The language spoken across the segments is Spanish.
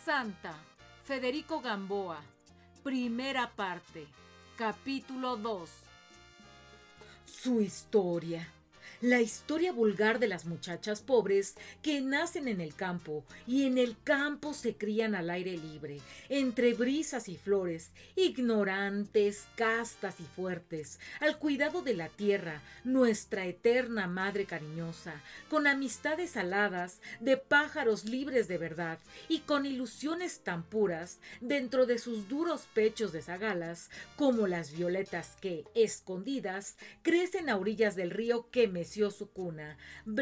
Santa, Federico Gamboa, primera parte, capítulo 2. Su historia. La historia vulgar de las muchachas pobres que nacen en el campo y en el campo se crían al aire libre, entre brisas y flores, ignorantes, castas y fuertes, al cuidado de la tierra, nuestra eterna madre cariñosa, con amistades aladas de pájaros libres de verdad y con ilusiones tan puras dentro de sus duros pechos de zagalas como las violetas que, escondidas, crecen a orillas del río que meció su cuna,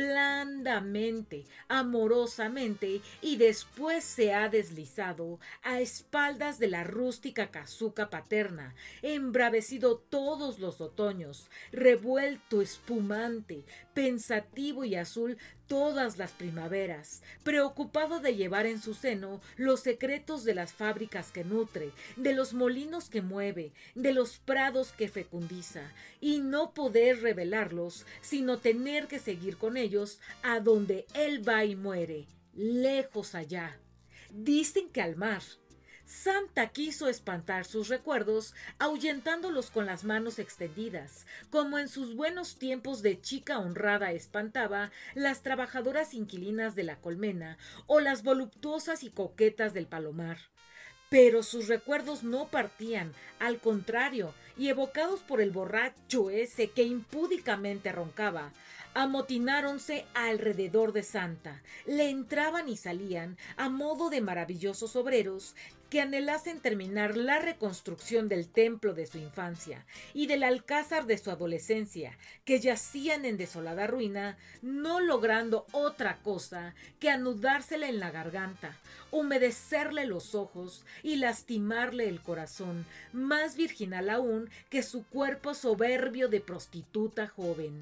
blandamente, amorosamente, y después se ha deslizado a espaldas de la rústica casuca paterna, embravecido todos los otoños, revuelto, espumante, pensativo y azul todas las primaveras, preocupado de llevar en su seno los secretos de las fábricas que nutre, de los molinos que mueve, de los prados que fecundiza, y no poder revelarlos, sino tener que seguir con ellos a donde él va y muere, lejos allá. Dicen que al mar. Santa quiso espantar sus recuerdos, ahuyentándolos con las manos extendidas, como en sus buenos tiempos de chica honrada espantaba las trabajadoras inquilinas de la colmena o las voluptuosas y coquetas del palomar. Pero sus recuerdos no partían, al contrario, y evocados por el borracho ese que impúdicamente roncaba, amotináronse alrededor de Santa, le entraban y salían a modo de maravillosos obreros que anhelasen terminar la reconstrucción del templo de su infancia y del alcázar de su adolescencia, que yacían en desolada ruina, no logrando otra cosa que anudársele en la garganta, humedecerle los ojos y lastimarle el corazón, más virginal aún que su cuerpo soberbio de prostituta joven.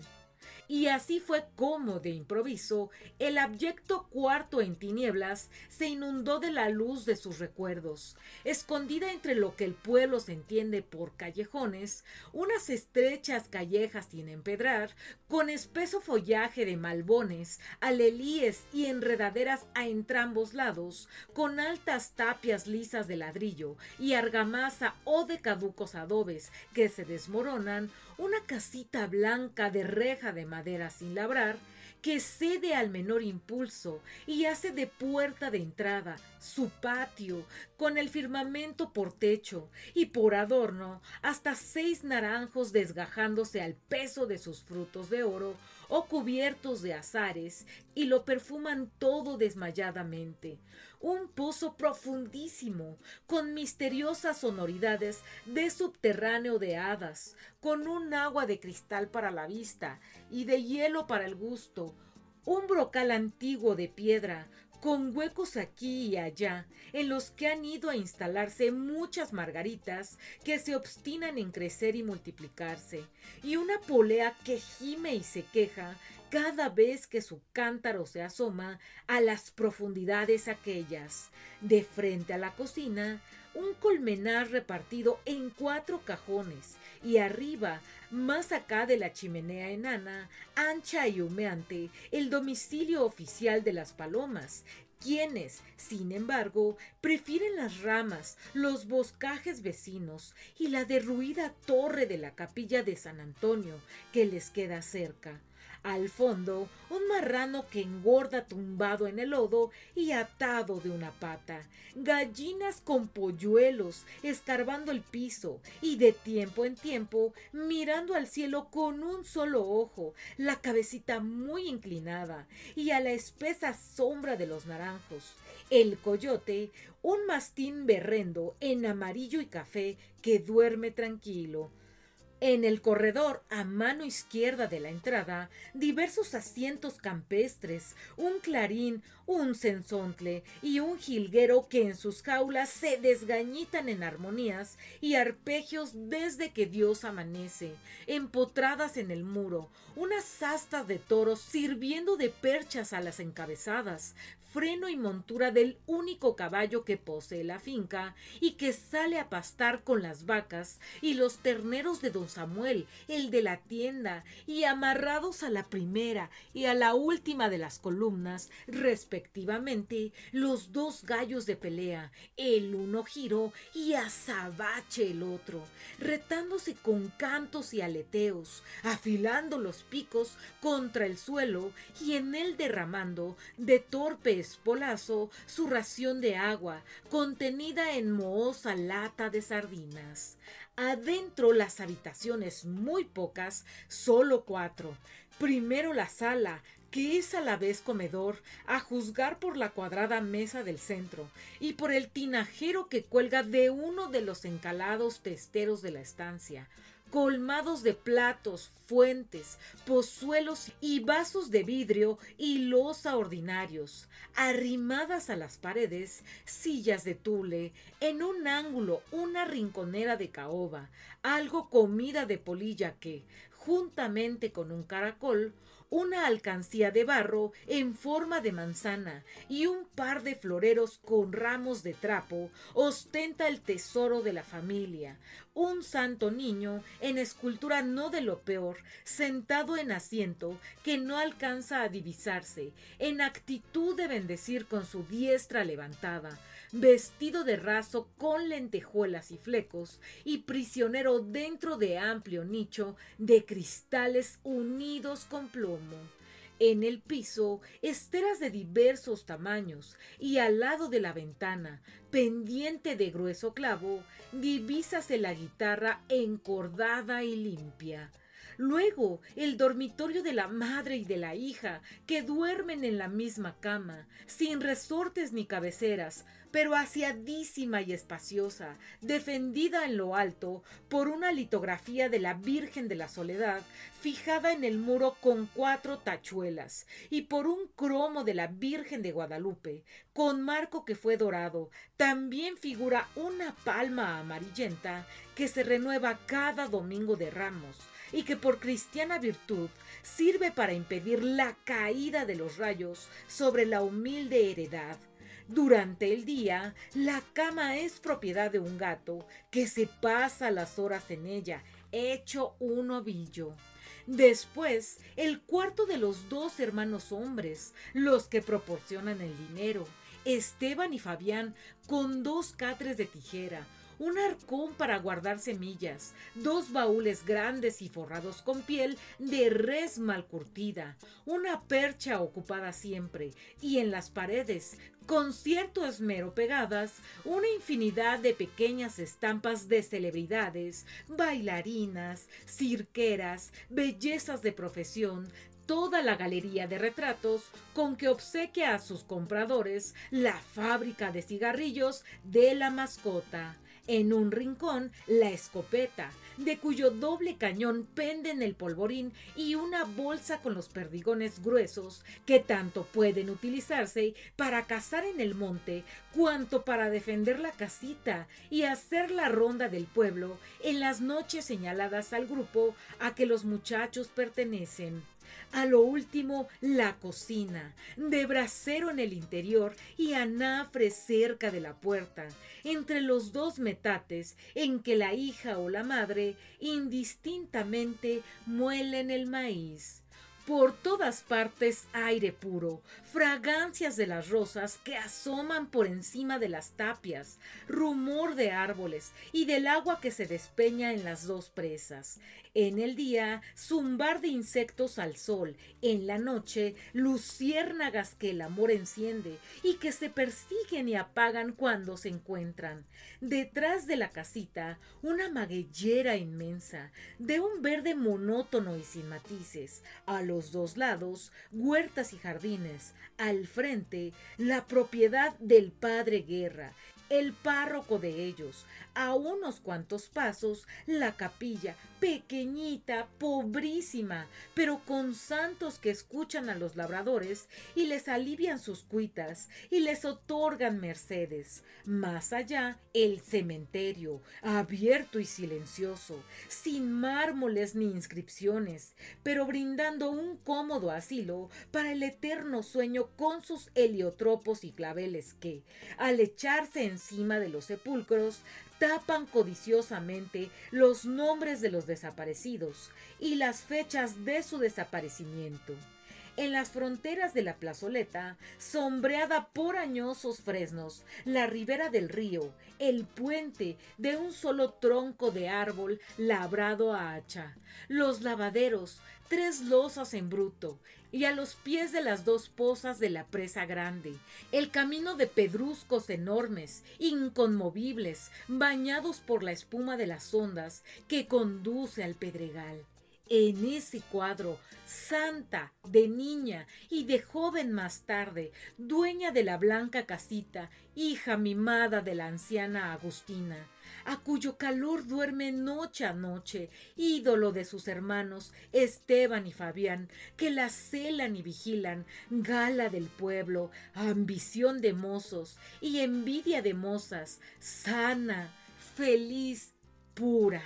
Y así fue como, de improviso, el abyecto cuarto en tinieblas se inundó de la luz de sus recuerdos. Escondida entre lo que el pueblo se entiende por callejones, unas estrechas callejas sin empedrar, con espeso follaje de malbones, alelíes y enredaderas a entrambos lados, con altas tapias lisas de ladrillo y argamasa o de caducos adobes que se desmoronan, una casita blanca de reja de madera sin labrar, que cede al menor impulso y hace de puerta de entrada su patio, con el firmamento por techo y por adorno hasta 6 naranjos desgajándose al peso de sus frutos de oro o cubiertos de azares y lo perfuman todo desmayadamente. Un pozo profundísimo, con misteriosas sonoridades de subterráneo de hadas, con un agua de cristal para la vista y de hielo para el gusto, un brocal antiguo de piedra, con huecos aquí y allá, en los que han ido a instalarse muchas margaritas que se obstinan en crecer y multiplicarse, y una polea que gime y se queja cada vez que su cántaro se asoma a las profundidades aquellas. De frente a la cocina, un colmenar repartido en 4 cajones, y arriba, más acá de la chimenea enana, ancha y humeante, el domicilio oficial de las palomas, quienes, sin embargo, prefieren las ramas, los boscajes vecinos y la derruida torre de la capilla de San Antonio que les queda cerca. Al fondo, un marrano que engorda tumbado en el lodo y atado de una pata. Gallinas con polluelos escarbando el piso y de tiempo en tiempo mirando al cielo con un solo ojo, la cabecita muy inclinada y a la espesa sombra de los naranjos. El coyote, un mastín berrendo en amarillo y café que duerme tranquilo. En el corredor, a mano izquierda de la entrada, diversos asientos campestres, un clarín, un cenzontle y un jilguero que en sus jaulas se desgañitan en armonías y arpegios desde que Dios amanece, empotradas en el muro, unas astas de toros sirviendo de perchas a las encabezadas, freno y montura del único caballo que posee la finca y que sale a pastar con las vacas y los terneros de don Samuel, el de la tienda, y amarrados a la primera y a la última de las columnas, respectivamente, los dos gallos de pelea, el uno giro y azabache el otro, retándose con cantos y aleteos, afilando los picos contra el suelo y en él derramando de torpe espolazo su ración de agua, contenida en mohosa lata de sardinas. Adentro las habitaciones muy pocas, solo 4. Primero la sala, que es a la vez comedor, a juzgar por la cuadrada mesa del centro y por el tinajero que cuelga de uno de los encalados testeros de la estancia, colmados de platos, fuentes, pozuelos y vasos de vidrio y loza ordinarios, arrimadas a las paredes, sillas de tule, en un ángulo una rinconera de caoba, algo comida de polilla que, juntamente con un caracol, una alcancía de barro en forma de manzana y un par de floreros con ramos de trapo ostenta el tesoro de la familia, un santo niño en escultura no de lo peor, sentado en asiento que no alcanza a divisarse, en actitud de bendecir con su diestra levantada, vestido de raso con lentejuelas y flecos, y prisionero dentro de amplio nicho de cristales unidos con plomo. En el piso, esteras de diversos tamaños, y al lado de la ventana, pendiente de grueso clavo, divísase la guitarra encordada y limpia. Luego, el dormitorio de la madre y de la hija, que duermen en la misma cama, sin resortes ni cabeceras, pero aseadísima y espaciosa, defendida en lo alto por una litografía de la Virgen de la Soledad, fijada en el muro con 4 tachuelas, y por un cromo de la Virgen de Guadalupe, con marco que fue dorado. También figura una palma amarillenta que se renueva cada domingo de Ramos, y que por cristiana virtud sirve para impedir la caída de los rayos sobre la humilde heredad. Durante el día, la cama es propiedad de un gato que se pasa las horas en ella, hecho un ovillo. Después, el cuarto de los 2 hermanos hombres, los que proporcionan el dinero, Esteban y Fabián, con 2 catres de tijera, un arcón para guardar semillas, 2 baúles grandes y forrados con piel de res mal curtida, una percha ocupada siempre, y en las paredes, con cierto esmero pegadas, una infinidad de pequeñas estampas de celebridades, bailarinas, cirqueras, bellezas de profesión, toda la galería de retratos con que obsequia a sus compradores la fábrica de cigarrillos de la mascota. En un rincón, la escopeta, de cuyo doble cañón penden el polvorín y una bolsa con los perdigones gruesos que tanto pueden utilizarse para cazar en el monte cuanto para defender la casita y hacer la ronda del pueblo en las noches señaladas al grupo a que los muchachos pertenecen. A lo último, la cocina, de brasero en el interior y anafre cerca de la puerta, entre los 2 metates en que la hija o la madre indistintamente muelen el maíz. Por todas partes aire puro, fragancias de las rosas que asoman por encima de las tapias, rumor de árboles y del agua que se despeña en las 2 presas. En el día, zumbar de insectos al sol. En la noche, luciérnagas que el amor enciende y que se persiguen y apagan cuando se encuentran. Detrás de la casita, una magueyera inmensa, de un verde monótono y sin matices. A los 2 lados, huertas y jardines. Al frente, la propiedad del padre Guerra, el párroco de ellos. A unos cuantos pasos, la capilla, pequeñita, pobrísima, pero con santos que escuchan a los labradores y les alivian sus cuitas y les otorgan mercedes. Más allá, el cementerio, abierto y silencioso, sin mármoles ni inscripciones, pero brindando un cómodo asilo para el eterno sueño con sus heliotropos y claveles que, al echarse encima de los sepulcros, tapan codiciosamente los nombres de los desaparecidos y las fechas de su desaparecimiento. En las fronteras de la plazoleta, sombreada por añosos fresnos, la ribera del río, el puente de un solo tronco de árbol labrado a hacha, los lavaderos, 3 losas en bruto, y a los pies de las 2 pozas de la presa grande, el camino de pedruscos enormes, inconmovibles, bañados por la espuma de las ondas que conduce al pedregal. En ese cuadro, santa, de niña y de joven más tarde, dueña de la blanca casita, hija mimada de la anciana Agustina, a cuyo calor duerme noche a noche, ídolo de sus hermanos Esteban y Fabián, que la celan y vigilan, gala del pueblo, ambición de mozos y envidia de mozas, sana, feliz, pura.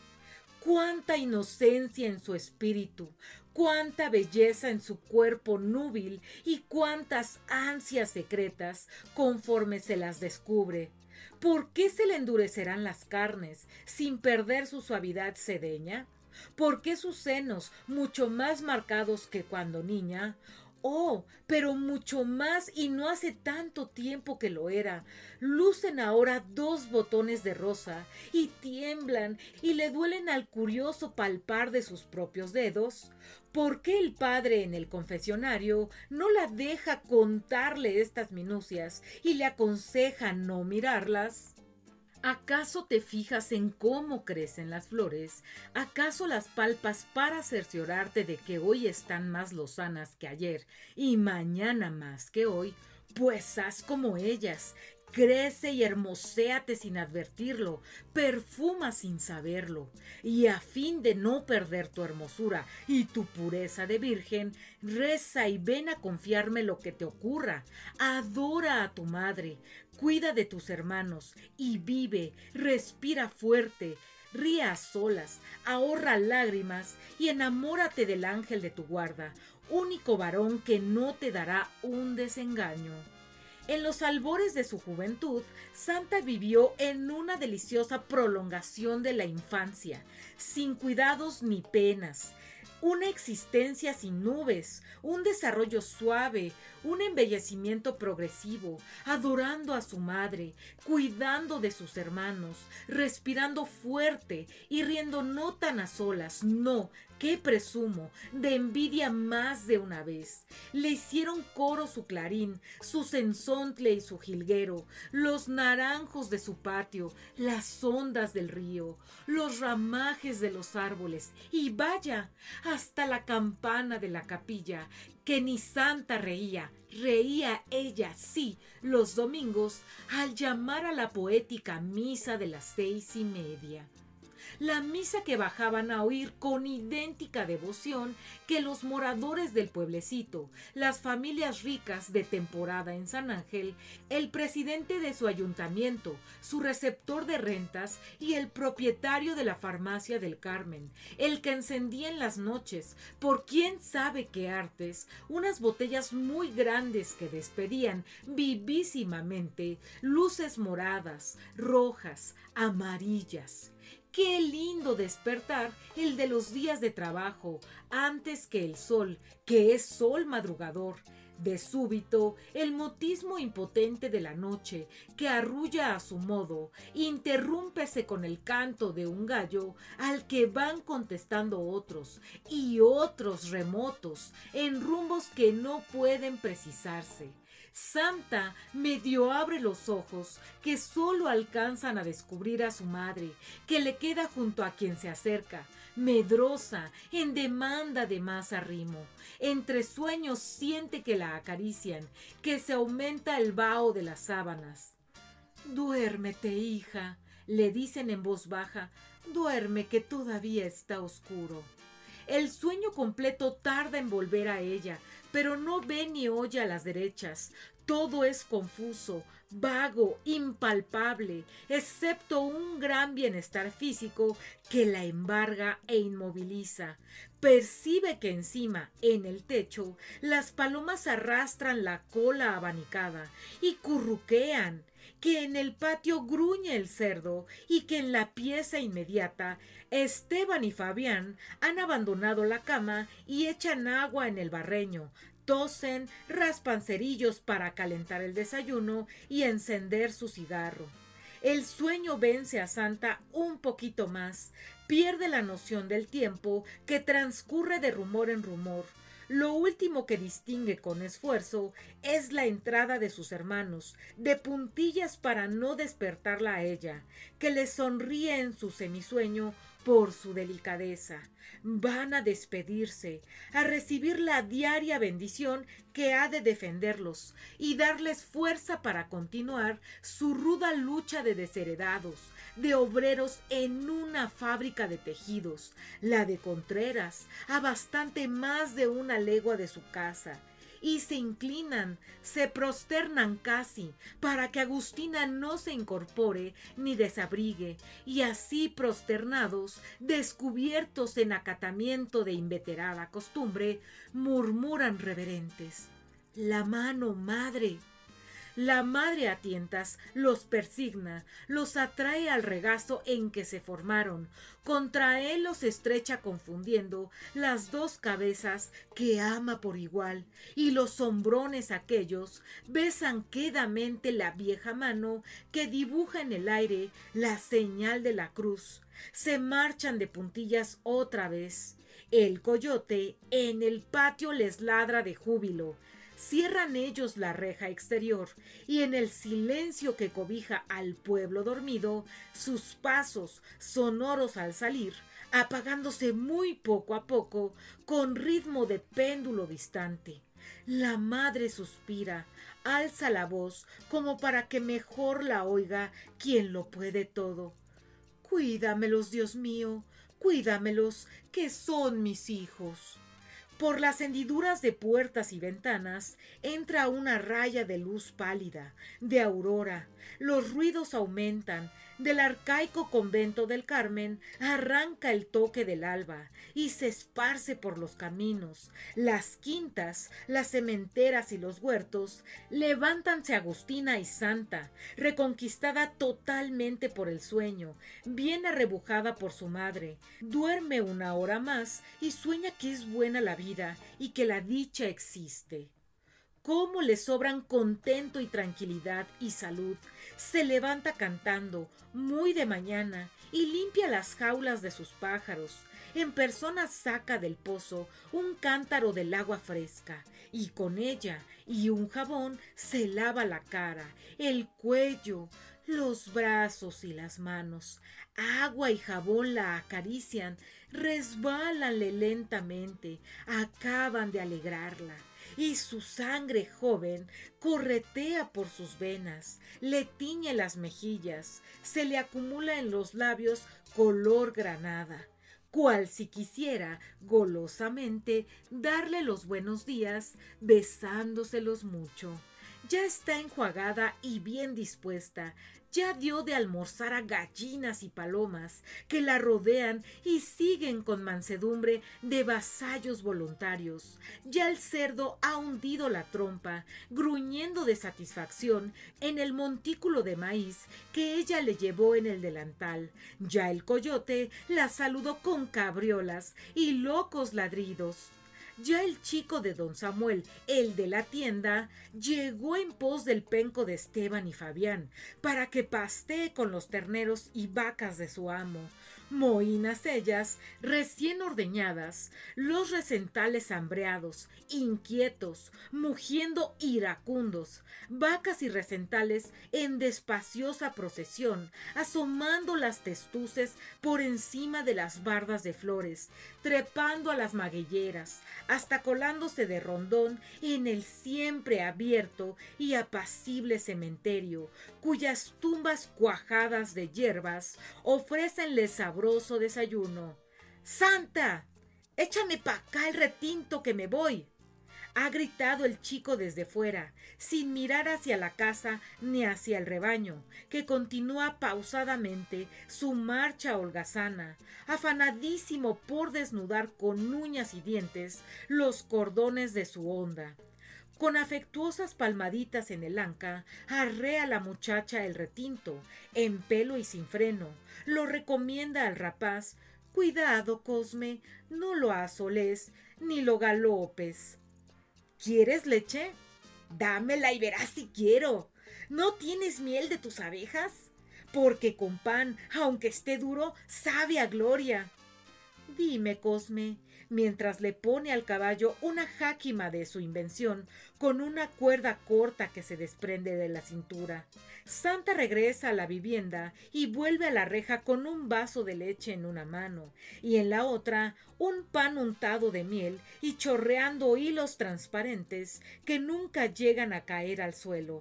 Cuánta inocencia en su espíritu, cuánta belleza en su cuerpo núbil y cuántas ansias secretas conforme se las descubre. ¿Por qué se le endurecerán las carnes sin perder su suavidad sedeña? ¿Por qué sus senos, mucho más marcados que cuando niña? Oh, pero mucho más y no hace tanto tiempo que lo era. Lucen ahora 2 botones de rosa y tiemblan y le duelen al curioso palpar de sus propios dedos. ¿Por qué el padre en el confesionario no la deja contarle estas minucias y le aconseja no mirarlas? ¿Acaso te fijas en cómo crecen las flores? ¿Acaso las palpas para cerciorarte de que hoy están más lozanas que ayer y mañana más que hoy? Pues haz como ellas. Crece y hermoséate sin advertirlo, perfuma sin saberlo, y a fin de no perder tu hermosura y tu pureza de virgen, reza y ven a confiarme lo que te ocurra. Adora a tu madre, cuida de tus hermanos y vive, respira fuerte. Ríe a solas, ahorra lágrimas y enamórate del ángel de tu guarda, único varón que no te dará un desengaño. En los albores de su juventud, Santa vivió en una deliciosa prolongación de la infancia, sin cuidados ni penas, una existencia sin nubes, un desarrollo suave, un embellecimiento progresivo, adorando a su madre, cuidando de sus hermanos, respirando fuerte y riendo no tan a solas, no, que presumo, de envidia más de una vez. Le hicieron coro su clarín, su cenzontle y su jilguero, los naranjos de su patio, las ondas del río, los ramajes de los árboles y vaya, hasta la campana de la capilla, que ni Santa reía ella, sí, los domingos, al llamar a la poética misa de las 6:30. La misa que bajaban a oír con idéntica devoción que los moradores del pueblecito, las familias ricas de temporada en San Ángel, el presidente de su ayuntamiento, su receptor de rentas y el propietario de la farmacia del Carmen, el que encendía en las noches, por quién sabe qué artes, unas botellas muy grandes que despedían vivísimamente luces moradas, rojas, amarillas. Qué lindo despertar el de los días de trabajo, antes que el sol, que es sol madrugador. De súbito, el mutismo impotente de la noche, que arrulla a su modo, interrúmpese con el canto de un gallo al que van contestando otros, y otros remotos, en rumbos que no pueden precisarse. Santa medio abre los ojos, que solo alcanzan a descubrir a su madre, que le queda junto a quien se acerca, medrosa, en demanda de más arrimo. Entre sueños siente que la acarician, que se aumenta el vaho de las sábanas. Duérmete, hija, le dicen en voz baja. Duerme, que todavía está oscuro. El sueño completo tarda en volver a ella, pero no ve ni oye a las derechas. Todo es confuso, vago, impalpable, excepto un gran bienestar físico que la embarga e inmoviliza. Percibe que encima, en el techo, las palomas arrastran la cola abanicada y curruquean, que en el patio gruñe el cerdo y que en la pieza inmediata Esteban y Fabián han abandonado la cama y echan agua en el barreño, tosen, raspan cerillos para calentar el desayuno y encender su cigarro. El sueño vence a Santa un poquito más, pierde la noción del tiempo que transcurre de rumor en rumor. Lo último que distingue con esfuerzo es la entrada de sus hermanos, de puntillas para no despertarla a ella, que le sonríe en su semisueño por su delicadeza. Van a despedirse, a recibir la diaria bendición que ha de defenderlos y darles fuerza para continuar su ruda lucha de desheredados, de obreros en una fábrica de tejidos, la de Contreras, a bastante más de una legua de su casa. Y se inclinan, se prosternan casi, para que Agustina no se incorpore ni desabrigue, y así prosternados, descubiertos en acatamiento de inveterada costumbre, murmuran reverentes: «La mano, madre». La madre a tientas los persigna, los atrae al regazo en que se formaron, contra él los estrecha confundiendo las dos cabezas que ama por igual, y los hombrones aquellos besan quedamente la vieja mano que dibuja en el aire la señal de la cruz. Se marchan de puntillas otra vez. El coyote en el patio les ladra de júbilo. Cierran ellos la reja exterior y en el silencio que cobija al pueblo dormido, sus pasos, sonoros al salir, apagándose muy poco a poco, con ritmo de péndulo distante. La madre suspira, alza la voz como para que mejor la oiga quien lo puede todo. «Cuídamelos, Dios mío, cuídamelos, que son mis hijos». Por las hendiduras de puertas y ventanas entra una raya de luz pálida, de aurora. Los ruidos aumentan. Del arcaico convento del Carmen arranca el toque del alba y se esparce por los caminos. Las quintas, las sementeras y los huertos levántanse Agustina y Santa, reconquistada totalmente por el sueño, bien arrebujada por su madre. Duerme una hora más y sueña que es buena la vida y que la dicha existe. Cómo le sobran contento y tranquilidad y salud. Se levanta cantando, muy de mañana, y limpia las jaulas de sus pájaros. En persona saca del pozo un cántaro del agua fresca, y con ella y un jabón se lava la cara, el cuello, los brazos y las manos. Agua y jabón la acarician, resbálanle lentamente, acaban de alegrarla. Y su sangre joven corretea por sus venas, le tiñe las mejillas, se le acumula en los labios color granada, cual si quisiera golosamente darle los buenos días, besándoselos mucho. Ya está enjuagada y bien dispuesta, ya dio de almorzar a gallinas y palomas que la rodean y siguen con mansedumbre de vasallos voluntarios. Ya el cerdo ha hundido la trompa, gruñendo de satisfacción en el montículo de maíz que ella le llevó en el delantal. Ya el coyote la saludó con cabriolas y locos ladridos. Ya el chico de don Samuel, el de la tienda, llegó en pos del penco de Esteban y Fabián, para que pastee con los terneros y vacas de su amo. Mohínas ellas, recién ordeñadas, los recentales hambreados, inquietos, mugiendo iracundos, vacas y recentales en despaciosa procesión, asomando las testuces por encima de las bardas de flores, trepando a las maguilleras, hasta colándose de rondón en el siempre abierto y apacible cementerio, cuyas tumbas cuajadas de hierbas ofrécenle sabroso desayuno. ¡Santa! ¡Échame pa' acá el retinto que me voy! Ha gritado el chico desde fuera, sin mirar hacia la casa ni hacia el rebaño, que continúa pausadamente su marcha holgazana, afanadísimo por desnudar con uñas y dientes los cordones de su honda. Con afectuosas palmaditas en el anca, arrea la muchacha el retinto, en pelo y sin freno. Lo recomienda al rapaz. Cuidado, Cosme, no lo asoles, ni lo galopes. ¿Quieres leche? Dámela y verás si quiero. ¿No tienes miel de tus abejas? Porque con pan, aunque esté duro, sabe a gloria. Dime, Cosme, mientras le pone al caballo una jáquima de su invención, con una cuerda corta que se desprende de la cintura. Santa regresa a la vivienda y vuelve a la reja con un vaso de leche en una mano y en la otra un pan untado de miel y chorreando hilos transparentes que nunca llegan a caer al suelo.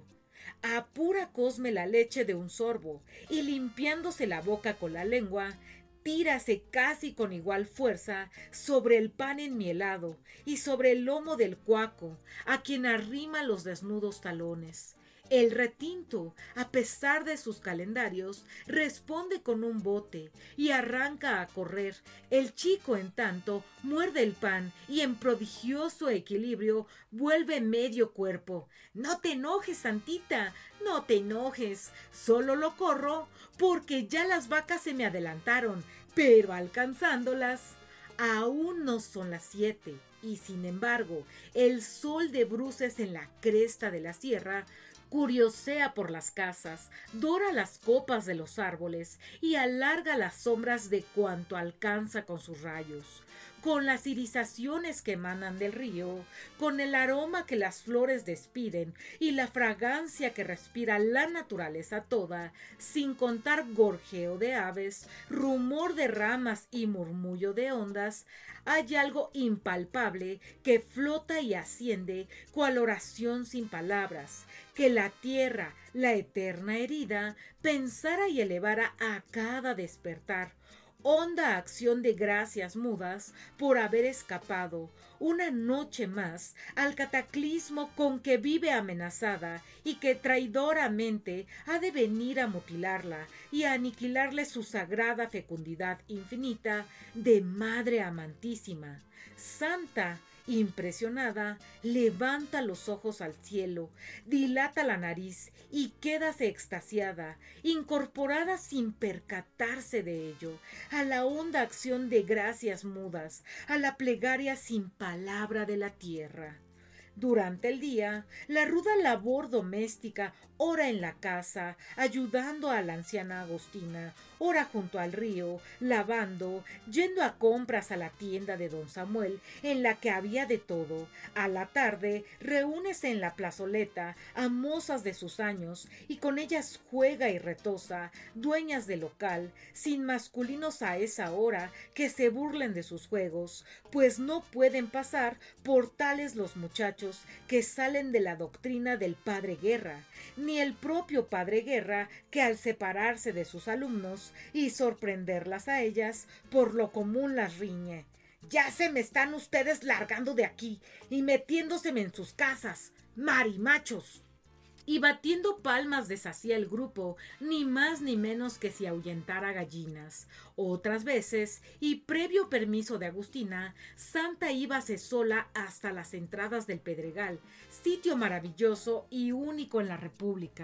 Apura Cosme la leche de un sorbo y limpiándose la boca con la lengua, tírase casi con igual fuerza sobre el pan enmielado y sobre el lomo del cuaco, a quien arrima los desnudos talones. El retinto, a pesar de sus calendarios, responde con un bote y arranca a correr. El chico, en tanto, muerde el pan y en prodigioso equilibrio vuelve medio cuerpo. No te enojes, Santita, no te enojes. Solo lo corro porque ya las vacas se me adelantaron, pero alcanzándolas, aún no son las 7. Y sin embargo, el sol de bruces en la cresta de la sierra curiosea por las casas, dora las copas de los árboles y alarga las sombras de cuanto alcanza con sus rayos. Con las irisaciones que emanan del río, con el aroma que las flores despiden y la fragancia que respira la naturaleza toda, sin contar gorjeo de aves, rumor de ramas y murmullo de ondas, hay algo impalpable que flota y asciende cual oración sin palabras, que la tierra, la eterna herida, pensara y elevara a cada despertar. Honda acción de gracias mudas por haber escapado una noche más al cataclismo con que vive amenazada y que traidoramente ha de venir a mutilarla y a aniquilarle su sagrada fecundidad infinita de madre amantísima. Santa, impresionada, levanta los ojos al cielo, dilata la nariz y quédase extasiada, incorporada sin percatarse de ello, a la honda acción de gracias mudas, a la plegaria sin palabra de la tierra. Durante el día, la ruda labor doméstica, ora en la casa, ayudando a la anciana Agustina, ora junto al río, lavando, yendo a compras a la tienda de don Samuel, en la que había de todo. A la tarde, reúnese en la plazoleta a mozas de sus años, y con ellas juega y retosa, dueñas de local, sin masculinos a esa hora que se burlen de sus juegos, pues no pueden pasar por tales los muchachos que salen de la doctrina del padre Guerra, ni el propio padre Guerra, que al separarse de sus alumnos y sorprenderlas a ellas, por lo común las riñe. Ya se me están ustedes largando de aquí y metiéndoseme en sus casas, marimachos. Y batiendo palmas deshacía el grupo, ni más ni menos que si ahuyentara gallinas. Otras veces, y previo permiso de Agustina, Santa íbase sola hasta las entradas del Pedregal, sitio maravilloso y único en la República.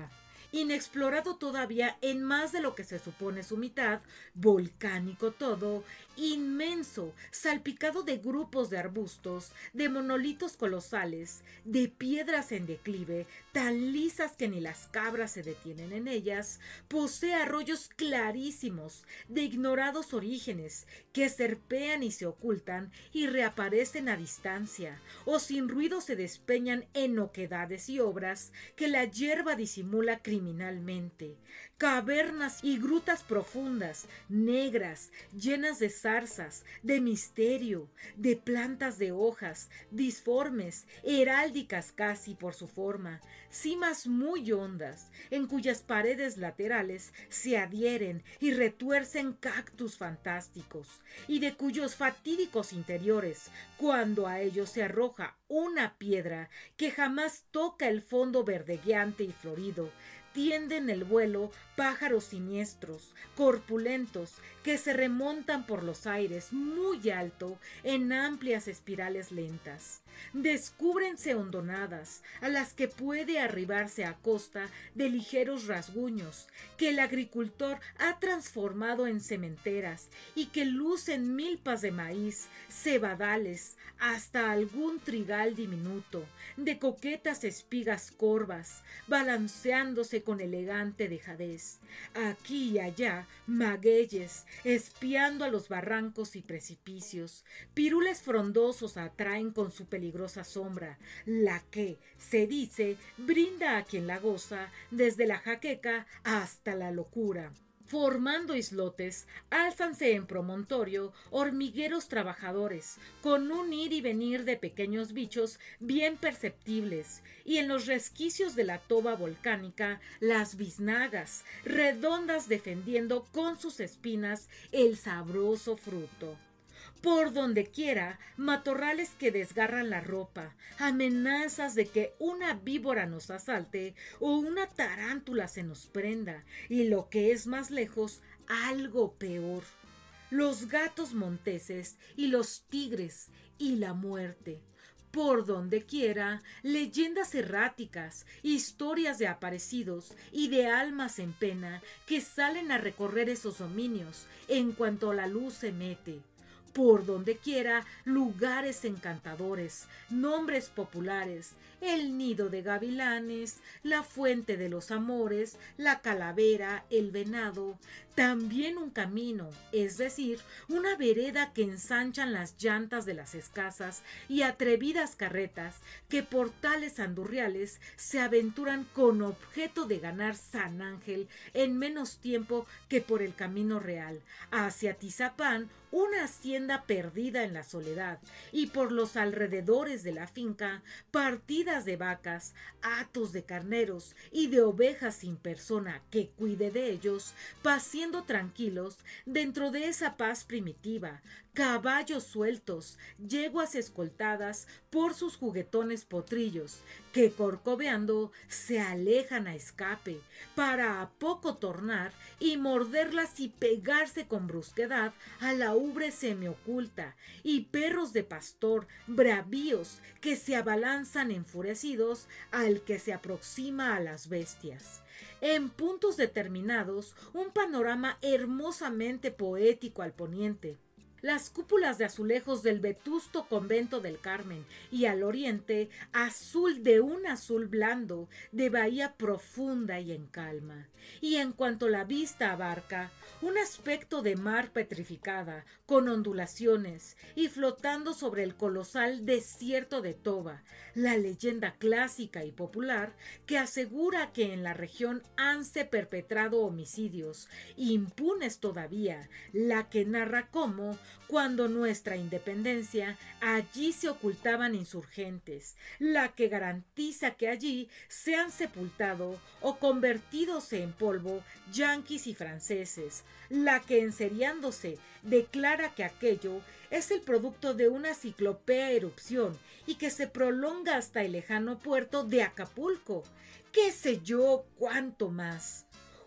inexplorado todavía en más de lo que se supone su mitad, volcánico todo, inmenso, salpicado de grupos de arbustos, de monolitos colosales, de piedras en declive, tan lisas que ni las cabras se detienen en ellas, posee arroyos clarísimos, de ignorados orígenes, que serpean y se ocultan y reaparecen a distancia, o sin ruido se despeñan en oquedades y obras que la hierba disimula criminalmente. Cavernas y grutas profundas, negras, llenas de zarzas, de misterio, de plantas de hojas, disformes, heráldicas casi por su forma, cimas muy hondas, en cuyas paredes laterales se adhieren y retuercen cactus fantásticos, y de cuyos fatídicos interiores, cuando a ellos se arroja una piedra que jamás toca el fondo verdegueante y florido, tienden el vuelo pájaros siniestros, corpulentos, que se remontan por los aires muy alto en amplias espirales lentas. Descúbrense hondonadas, a las que puede arribarse a costa de ligeros rasguños, que el agricultor ha transformado en sementeras y que lucen milpas de maíz, cebadales, hasta algún trigal diminuto, de coquetas espigas corvas, balanceándose con elegante dejadez. Aquí y allá, magueyes, espiando a los barrancos y precipicios. Pirules frondosos atraen con su peligrosa sombra, la que, se dice, brinda a quien la goza, desde la jaqueca hasta la locura. Formando islotes, álzanse en promontorio hormigueros trabajadores, con un ir y venir de pequeños bichos bien perceptibles, y en los resquicios de la toba volcánica, las biznagas, redondas defendiendo con sus espinas el sabroso fruto. Por donde quiera, matorrales que desgarran la ropa, amenazas de que una víbora nos asalte o una tarántula se nos prenda, y lo que es más lejos, algo peor. Los gatos monteses y los tigres y la muerte. Por donde quiera, leyendas erráticas, historias de aparecidos y de almas en pena que salen a recorrer esos dominios en cuanto la luz se mete. Por donde quiera, lugares encantadores, nombres populares, el nido de gavilanes, la fuente de los amores, la calavera, el venado, también un camino, es decir, una vereda que ensanchan las llantas de las escasas y atrevidas carretas que por tales andurriales se aventuran con objeto de ganar San Ángel en menos tiempo que por el camino real, hacia Tizapán, una hacienda perdida en la soledad, y por los alrededores de la finca, partidas de vacas, hatos de carneros y de ovejas sin persona que cuide de ellos, paciendo tranquilos dentro de esa paz primitiva, caballos sueltos, yeguas escoltadas por sus juguetones potrillos, que corcoveando se alejan a escape, para a poco tornar y morderlas y pegarse con brusquedad a la ubre semioculta, y perros de pastor bravíos que se abalanzan enfurecidos al que se aproxima a las bestias. En puntos determinados, un panorama hermosamente poético al poniente. Las cúpulas de azulejos del vetusto convento del Carmen, y al oriente, azul de un azul blando, de bahía profunda y en calma. Y en cuanto la vista abarca, un aspecto de mar petrificada, con ondulaciones, y flotando sobre el colosal desierto de Toba, la leyenda clásica y popular que asegura que en la región hanse perpetrado homicidios, impunes todavía, la que narra cómo, cuando nuestra independencia, allí se ocultaban insurgentes, la que garantiza que allí se han sepultado o convertídose en polvo yanquis y franceses, la que enseriándose declara que aquello es el producto de una ciclopea erupción y que se prolonga hasta el lejano puerto de Acapulco. ¿Qué sé yo cuánto más?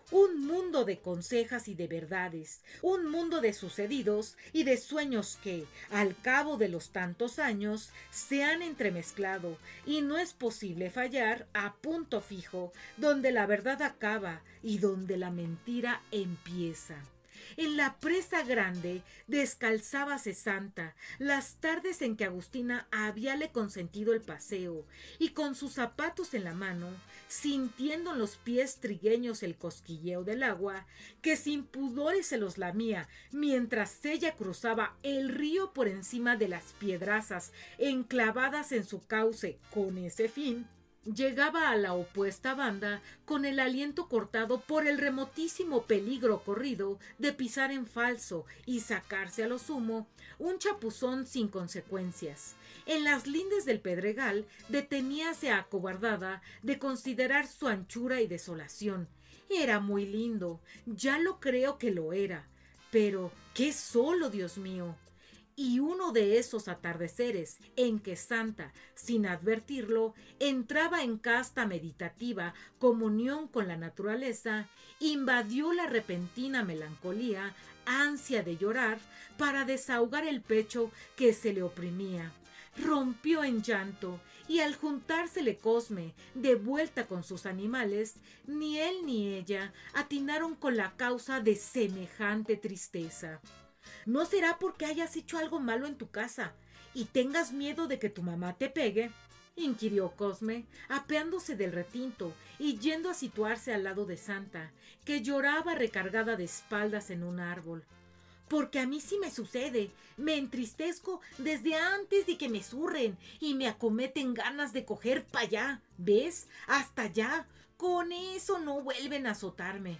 Un mundo de consejas y de verdades, un mundo de sucedidos y de sueños que, al cabo de los tantos años, se han entremezclado y no es posible fallar a punto fijo donde la verdad acaba y donde la mentira empieza. En la presa grande descalzábase Santa las tardes en que Agustina habíale consentido el paseo, y con sus zapatos en la mano, sintiendo en los pies trigueños el cosquilleo del agua, que sin pudores se los lamía mientras ella cruzaba el río por encima de las piedrazas enclavadas en su cauce con ese fin, llegaba a la opuesta banda con el aliento cortado por el remotísimo peligro corrido de pisar en falso y sacarse a lo sumo un chapuzón sin consecuencias. En las lindes del Pedregal deteníase acobardada de considerar su anchura y desolación. Era muy lindo, ya lo creo que lo era, pero ¡qué solo, Dios mío! Y uno de esos atardeceres en que Santa, sin advertirlo, entraba en casta meditativa comunión con la naturaleza, invadió la repentina melancolía, ansia de llorar, para desahogar el pecho que se le oprimía. Rompió en llanto, y al juntársele Cosme de vuelta con sus animales, ni él ni ella atinaron con la causa de semejante tristeza. ¿No será porque hayas hecho algo malo en tu casa y tengas miedo de que tu mamá te pegue?, inquirió Cosme, apeándose del retinto y yendo a situarse al lado de Santa, que lloraba recargada de espaldas en un árbol. Porque a mí sí me sucede, me entristezco desde antes de que me zurren y me acometen ganas de coger pa' allá, ¿ves? Hasta allá, con eso no vuelven a azotarme.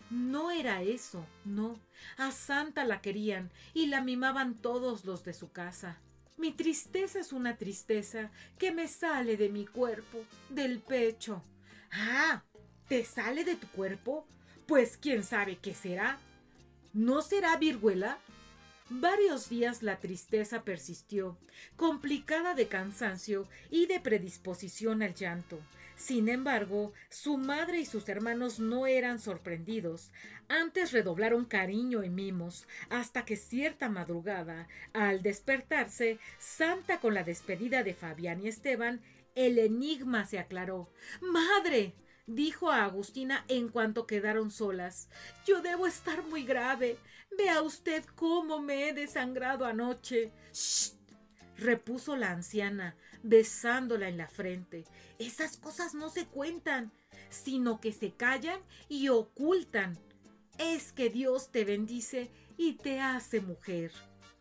No era eso, no. A Santa la querían y la mimaban todos los de su casa. Mi tristeza es una tristeza que me sale de mi cuerpo, del pecho. Ah, ¿te sale de tu cuerpo? Pues quién sabe qué será. ¿No será viruela? Varios días la tristeza persistió, complicada de cansancio y de predisposición al llanto. Sin embargo, su madre y sus hermanos no eran sorprendidos. Antes redoblaron cariño y mimos, hasta que cierta madrugada, al despertarse, Santa con la despedida de Fabián y Esteban, el enigma se aclaró. ¡Madre!, dijo a Agustina en cuanto quedaron solas, yo debo estar muy grave. Vea usted cómo me he desangrado anoche. ¡Shh!, repuso la anciana, besándola en la frente. Esas cosas no se cuentan, sino que se callan y ocultan. Es que Dios te bendice y te hace mujer.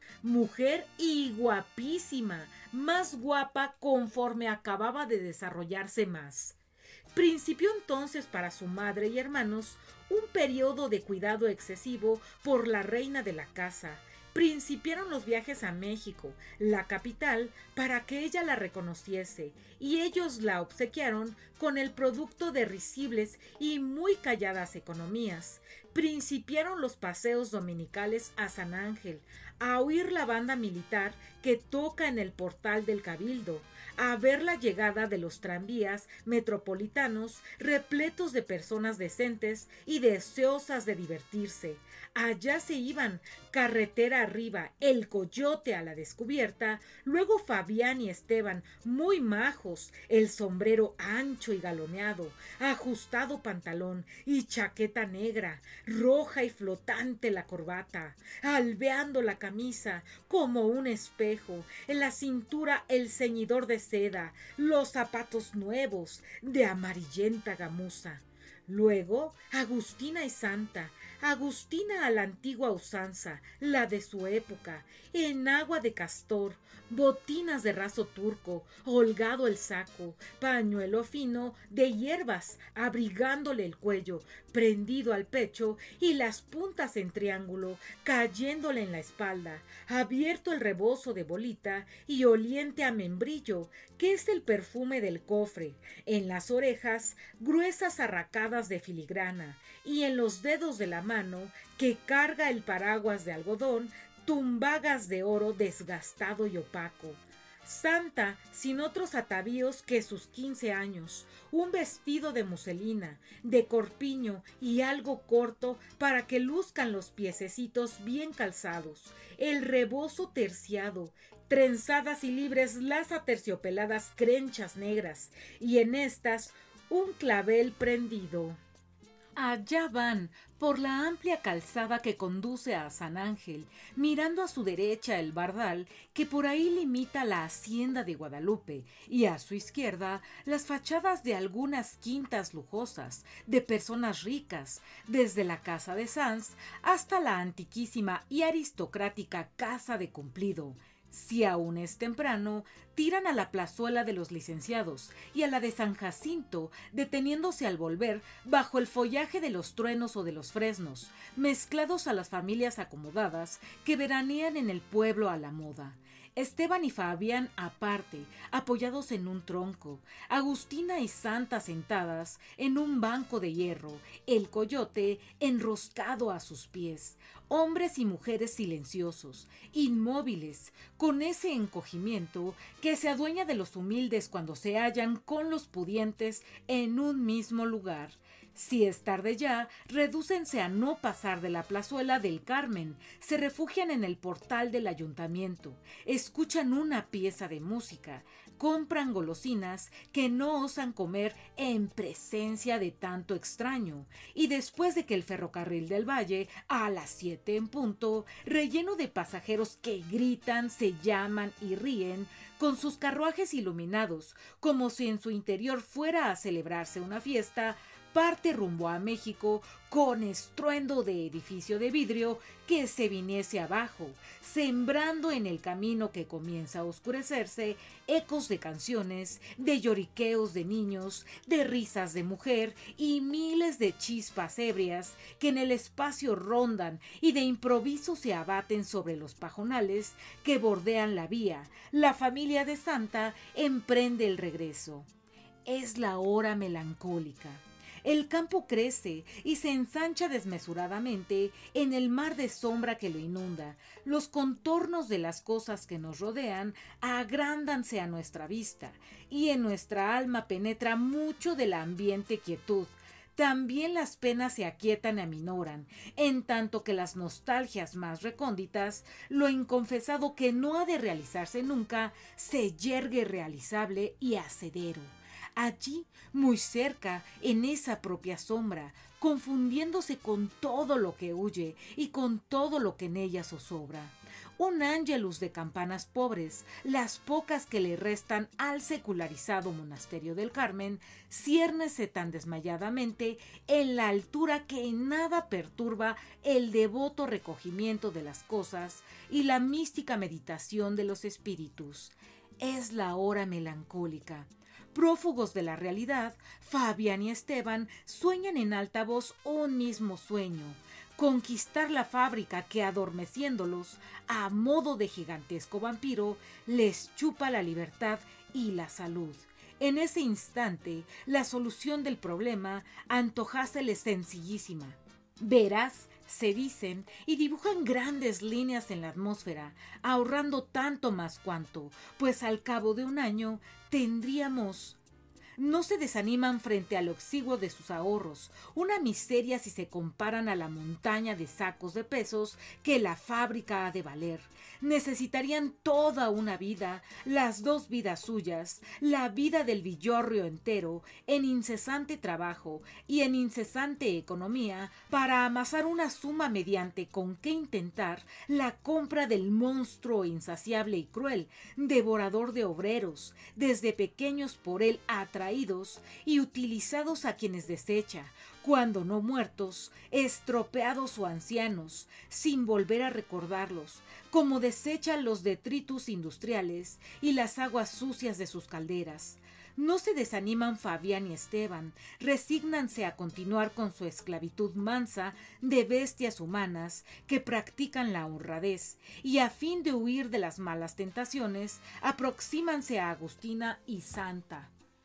Mujer y guapísima, más guapa conforme acababa de desarrollarse más. Principió entonces para su madre y hermanos un periodo de cuidado excesivo por la reina de la casa. Principiaron los viajes a México, la capital, para que ella la reconociese, y ellos la obsequiaron con el producto de risibles y muy calladas economías. Principiaron los paseos dominicales a San Ángel, a oír la banda militar que toca en el portal del Cabildo, a ver la llegada de los tranvías metropolitanos repletos de personas decentes y deseosas de divertirse. Allá se iban, carretera arriba, el coyote a la descubierta, luego Fabián y Esteban, muy majos, el sombrero ancho y galoneado, ajustado pantalón y chaqueta negra, roja y flotante la corbata, albeando la camisa como un espejo, en la cintura el ceñidor de seda, los zapatos nuevos de amarillenta gamuza. Luego, Agustina y Santa, Agustina a la antigua usanza, la de su época, en agua de castor, botinas de raso turco, holgado el saco, pañuelo fino de hierbas, abrigándole el cuello, prendido al pecho y las puntas en triángulo, cayéndole en la espalda, abierto el rebozo de bolita y oliente a membrillo, que es el perfume del cofre, en las orejas gruesas arracadas de filigrana, y en los dedos de la mano que carga el paraguas de algodón, tumbagas de oro desgastado y opaco. Santa, sin otros atavíos que sus 15 años, un vestido de muselina, de corpiño y algo corto para que luzcan los piececitos bien calzados, el rebozo terciado, trenzadas y libres las aterciopeladas crenchas negras, y en estas un clavel prendido. Allá van, por la amplia calzada que conduce a San Ángel, mirando a su derecha el Bardal, que por ahí limita la hacienda de Guadalupe, y a su izquierda las fachadas de algunas quintas lujosas, de personas ricas, desde la casa de Sanz hasta la antiquísima y aristocrática casa de Cumplido. Si aún es temprano, tiran a la plazuela de los licenciados y a la de San Jacinto, deteniéndose al volver bajo el follaje de los truenos o de los fresnos, mezclados a las familias acomodadas que veranean en el pueblo a la moda. Esteban y Fabián aparte, apoyados en un tronco, Agustina y Santa sentadas en un banco de hierro, el coyote enroscado a sus pies, hombres y mujeres silenciosos, inmóviles, con ese encogimiento que se adueña de los humildes cuando se hallan con los pudientes en un mismo lugar. Si es tarde ya, redúcense a no pasar de la plazuela del Carmen, se refugian en el portal del ayuntamiento, escuchan una pieza de música, compran golosinas que no osan comer en presencia de tanto extraño, y después de que el ferrocarril del Valle, a las 7 en punto, relleno de pasajeros que gritan, se llaman y ríen, con sus carruajes iluminados, como si en su interior fuera a celebrarse una fiesta, parte rumbo a México con estruendo de edificio de vidrio que se viniese abajo, sembrando en el camino que comienza a oscurecerse ecos de canciones, de lloriqueos de niños, de risas de mujer y miles de chispas ebrias que en el espacio rondan y de improviso se abaten sobre los pajonales que bordean la vía. La familia de Santa emprende el regreso. Es la hora melancólica. El campo crece y se ensancha desmesuradamente en el mar de sombra que lo inunda. Los contornos de las cosas que nos rodean agrándanse a nuestra vista y en nuestra alma penetra mucho de la ambiente quietud. También las penas se aquietan y aminoran, en tanto que las nostalgias más recónditas, lo inconfesado que no ha de realizarse nunca, se yergue realizable y hacedero. Allí, muy cerca, en esa propia sombra, confundiéndose con todo lo que huye y con todo lo que en ella zozobra. Un ángelus de campanas pobres, las pocas que le restan al secularizado monasterio del Carmen, ciérnese tan desmayadamente en la altura que en nada perturba el devoto recogimiento de las cosas y la mística meditación de los espíritus. Es la hora melancólica. Prófugos de la realidad, Fabián y Esteban sueñan en alta voz un mismo sueño: conquistar la fábrica que, adormeciéndolos a modo de gigantesco vampiro, les chupa la libertad y la salud. En ese instante, la solución del problema antojáseles sencillísima. Verás, se dicen y dibujan grandes líneas en la atmósfera, ahorrando tanto más cuanto, pues al cabo de un año tendríamos... No se desaniman frente al exiguo de sus ahorros, una miseria si se comparan a la montaña de sacos de pesos que la fábrica ha de valer. Necesitarían toda una vida, las 2 vidas suyas, la vida del villorrio entero, en incesante trabajo y en incesante economía, para amasar una suma mediante con que intentar la compra del monstruo insaciable y cruel, devorador de obreros, desde pequeños por él atraídos y utilizados a quienes desecha, cuando no muertos, estropeados o ancianos, sin volver a recordarlos, como desecha los detritus industriales y las aguas sucias de sus calderas. No se desaniman Fabián y Esteban, resígnanse a continuar con su esclavitud mansa de bestias humanas que practican la honradez, y a fin de huir de las malas tentaciones, aproxímanse a Agustina y Santa.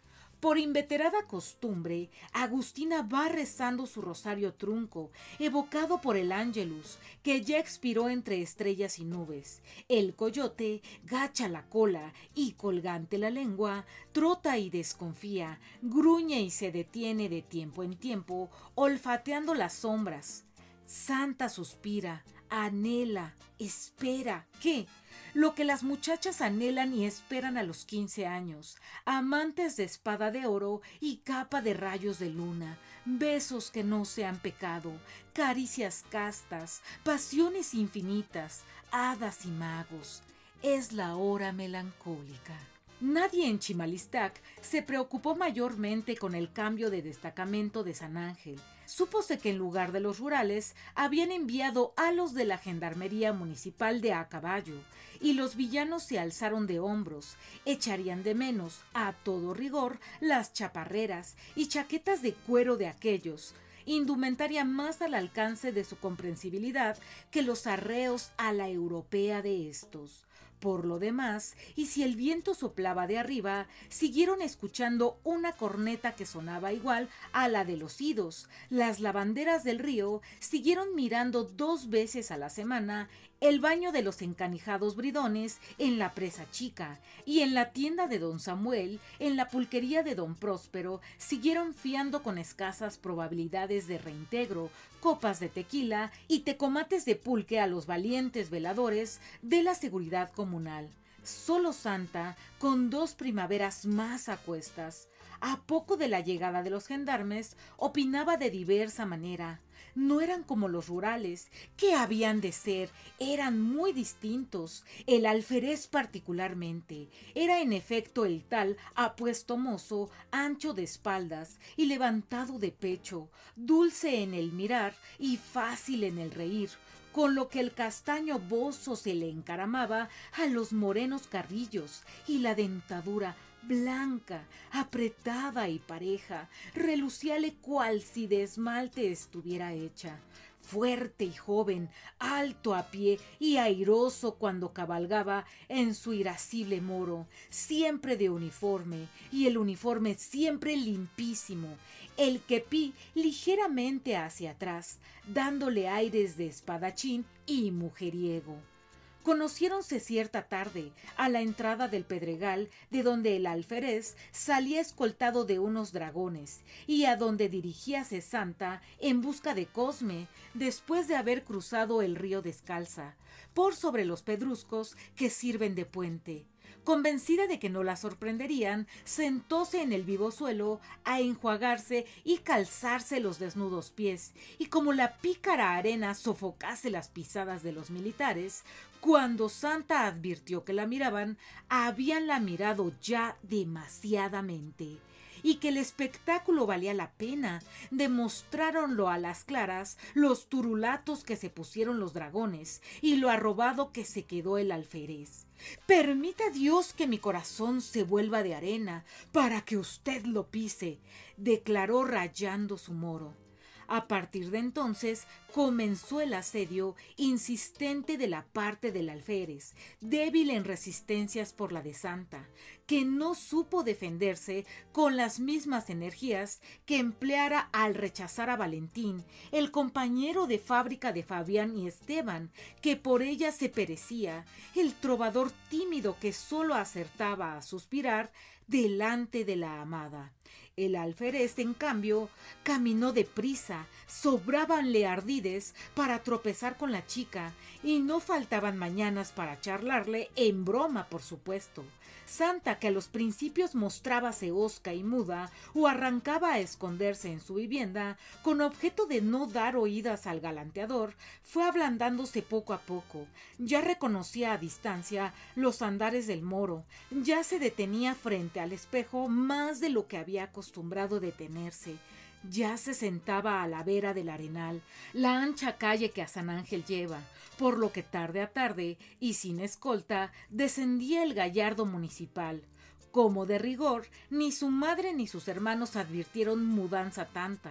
Por inveterada costumbre, Agustina va rezando su rosario trunco, evocado por el Ángelus, que ya expiró entre estrellas y nubes. El coyote gacha la cola y, colgante la lengua, trota y desconfía, gruñe y se detiene de tiempo en tiempo, olfateando las sombras. Santa suspira, anhela, espera. ¿Qué? Lo que las muchachas anhelan y esperan a los 15 años, amantes de espada de oro y capa de rayos de luna, besos que no sean pecado, caricias castas, pasiones infinitas, hadas y magos. Es la hora melancólica. Nadie en Chimalistac se preocupó mayormente con el cambio de destacamento de San Ángel. Súpose que en lugar de los rurales habían enviado a los de la Gendarmería Municipal de a caballo, y los villanos se alzaron de hombros, echarían de menos, a todo rigor, las chaparreras y chaquetas de cuero de aquellos, indumentaria más al alcance de su comprensibilidad que los arreos a la europea de estos. Por lo demás, y si el viento soplaba de arriba, siguieron escuchando una corneta que sonaba igual a la de los idos. Las lavanderas del río siguieron mirando 2 veces a la semana el baño de los encanijados bridones en la presa chica, y en la tienda de don Samuel, en la pulquería de don Próspero, siguieron fiando con escasas probabilidades de reintegro, copas de tequila y tecomates de pulque a los valientes veladores de la seguridad comunal. Solo Santa, con 2 primaveras más a cuestas, a poco de la llegada de los gendarmes, opinaba de diversa manera. No eran como los rurales. ¿Qué habían de ser? Eran muy distintos. El alférez particularmente era en efecto el tal apuesto mozo, ancho de espaldas y levantado de pecho, dulce en el mirar y fácil en el reír, con lo que el castaño bozo se le encaramaba a los morenos carrillos y la dentadura blanca, apretada y pareja, relucíale cual si de esmalte estuviera hecha. Fuerte y joven, alto a pie y airoso cuando cabalgaba en su irascible moro, siempre de uniforme, y el uniforme siempre limpísimo, el quepí ligeramente hacia atrás, dándole aires de espadachín y mujeriego. Conociéronse cierta tarde a la entrada del Pedregal, de donde el alférez salía escoltado de unos dragones, y a donde dirigíase Santa en busca de Cosme, después de haber cruzado el río descalza, por sobre los pedruscos que sirven de puente. Convencida de que no la sorprenderían, sentóse en el vivo suelo a enjuagarse y calzarse los desnudos pies, y como la pícara arena sofocase las pisadas de los militares, cuando Santa advirtió que la miraban, habíanla mirado ya demasiadamente, y que el espectáculo valía la pena. Demostráronlo a las claras los turulatos que se pusieron los dragones y lo arrobado que se quedó el alférez. «Permita Dios que mi corazón se vuelva de arena para que usted lo pise», declaró rayando su moro. A partir de entonces comenzó el asedio insistente de la parte del alférez, débil en resistencias por la de Santa, que no supo defenderse con las mismas energías que empleara al rechazar a Valentín, el compañero de fábrica de Fabián y Esteban, que por ella se perecía, el trovador tímido que sólo acertaba a suspirar delante de la amada. El alférez, en cambio, caminó deprisa, sobrábanle ardides para tropezar con la chica, y no faltaban mañanas para charlarle, en broma, por supuesto. Santa, que a los principios mostrábase hosca y muda, o arrancaba a esconderse en su vivienda, con objeto de no dar oídas al galanteador, fue ablandándose poco a poco. Ya reconocía a distancia los andares del moro, ya se detenía frente al espejo más de lo que había acostumbrado detenerse. Ya se sentaba a la vera del Arenal, la ancha calle que a San Ángel lleva, por lo que tarde a tarde, y sin escolta, descendía el gallardo municipal. Como de rigor, ni su madre ni sus hermanos advirtieron mudanza tanta.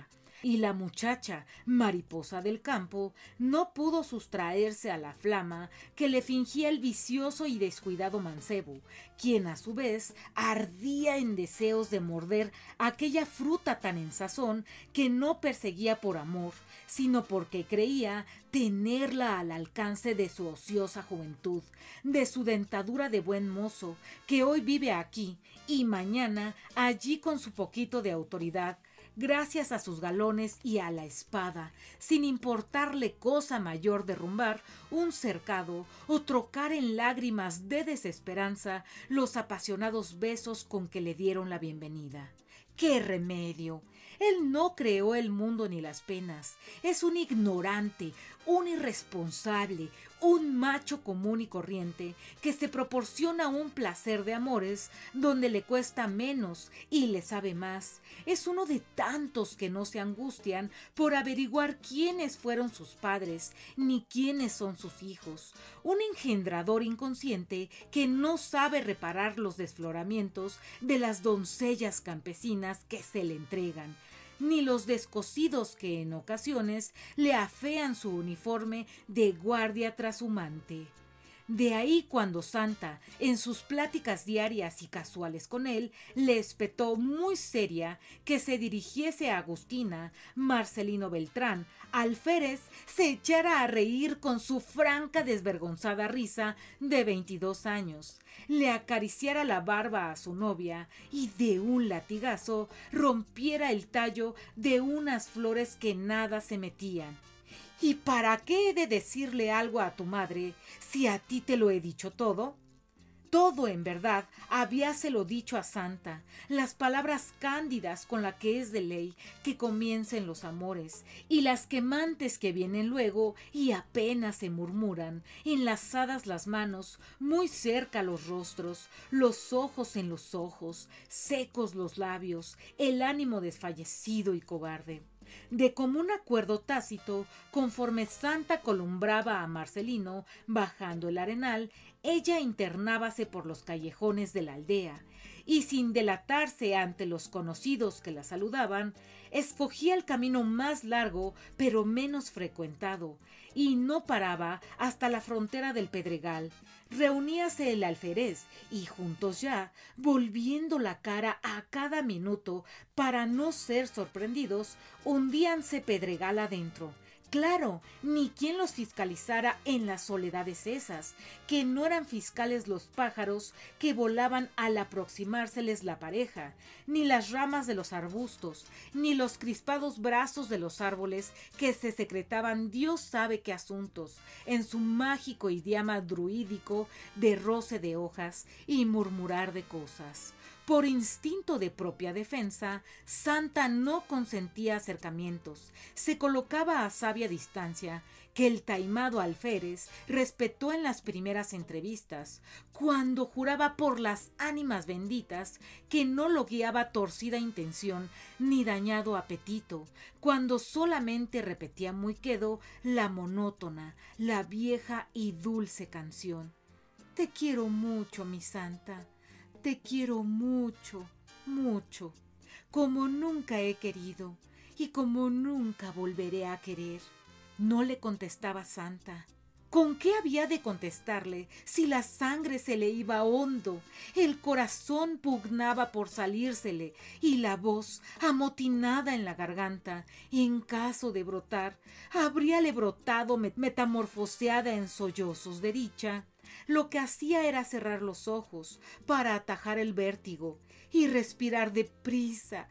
Y la muchacha, mariposa del campo, no pudo sustraerse a la flama que le fingía el vicioso y descuidado mancebo, quien a su vez ardía en deseos de morder aquella fruta tan en sazón que no perseguía por amor, sino porque creía tenerla al alcance de su ociosa juventud, de su dentadura de buen mozo, que hoy vive aquí y mañana allí con su poquito de autoridad, gracias a sus galones y a la espada, sin importarle cosa mayor derrumbar un cercado o trocar en lágrimas de desesperanza los apasionados besos con que le dieron la bienvenida. ¡Qué remedio! Él no creó el mundo ni las penas. Es un ignorante, un irresponsable, un macho común y corriente que se proporciona un placer de amores donde le cuesta menos y le sabe más. Es uno de tantos que no se angustian por averiguar quiénes fueron sus padres ni quiénes son sus hijos. Un engendrador inconsciente que no sabe reparar los desfloramientos de las doncellas campesinas que se le entregan, ni los descosidos que en ocasiones le afean su uniforme de guardia trashumante. De ahí cuando Santa, en sus pláticas diarias y casuales con él, le espetó muy seria que se dirigiese a Agustina, Marcelino Beltrán, alférez, se echara a reír con su franca desvergonzada risa de 22 años, le acariciara la barba a su novia y de un latigazo rompiera el tallo de unas flores que nada se metían. ¿Y para qué he de decirle algo a tu madre si a ti te lo he dicho todo? Todo, en verdad, habíaselo dicho a Santa, las palabras cándidas con las que es de ley que comiencen los amores, y las quemantes que vienen luego y apenas se murmuran, enlazadas las manos, muy cerca los rostros, los ojos en los ojos, secos los labios, el ánimo desfallecido y cobarde. De común acuerdo tácito, conforme Santa columbraba a Marcelino bajando el arenal, ella internábase por los callejones de la aldea, y sin delatarse ante los conocidos que la saludaban, escogía el camino más largo pero menos frecuentado, y no paraba hasta la frontera del Pedregal. Reuníase el alférez, y juntos ya, volviendo la cara a cada minuto para no ser sorprendidos, hundíanse Pedregal adentro. Claro, ni quien los fiscalizara en las soledades esas, que no eran fiscales los pájaros que volaban al aproximárseles la pareja, ni las ramas de los arbustos, ni los crispados brazos de los árboles que se secretaban Dios sabe qué asuntos en su mágico idioma druídico de roce de hojas y murmurar de cosas. Por instinto de propia defensa, Santa no consentía acercamientos, se colocaba a sabia distancia, que el taimado alférez respetó en las primeras entrevistas, cuando juraba por las ánimas benditas que no lo guiaba torcida intención ni dañado apetito, cuando solamente repetía muy quedo la monótona, la vieja y dulce canción. Te quiero mucho, mi Santa. Te quiero mucho, mucho, como nunca he querido y como nunca volveré a querer. No le contestaba Santa. ¿Con qué había de contestarle si la sangre se le iba hondo, el corazón pugnaba por salírsele y la voz, amotinada en la garganta, en caso de brotar, habríale brotado metamorfoseada en sollozos de dicha? Lo que hacía era cerrar los ojos para atajar el vértigo y respirar deprisa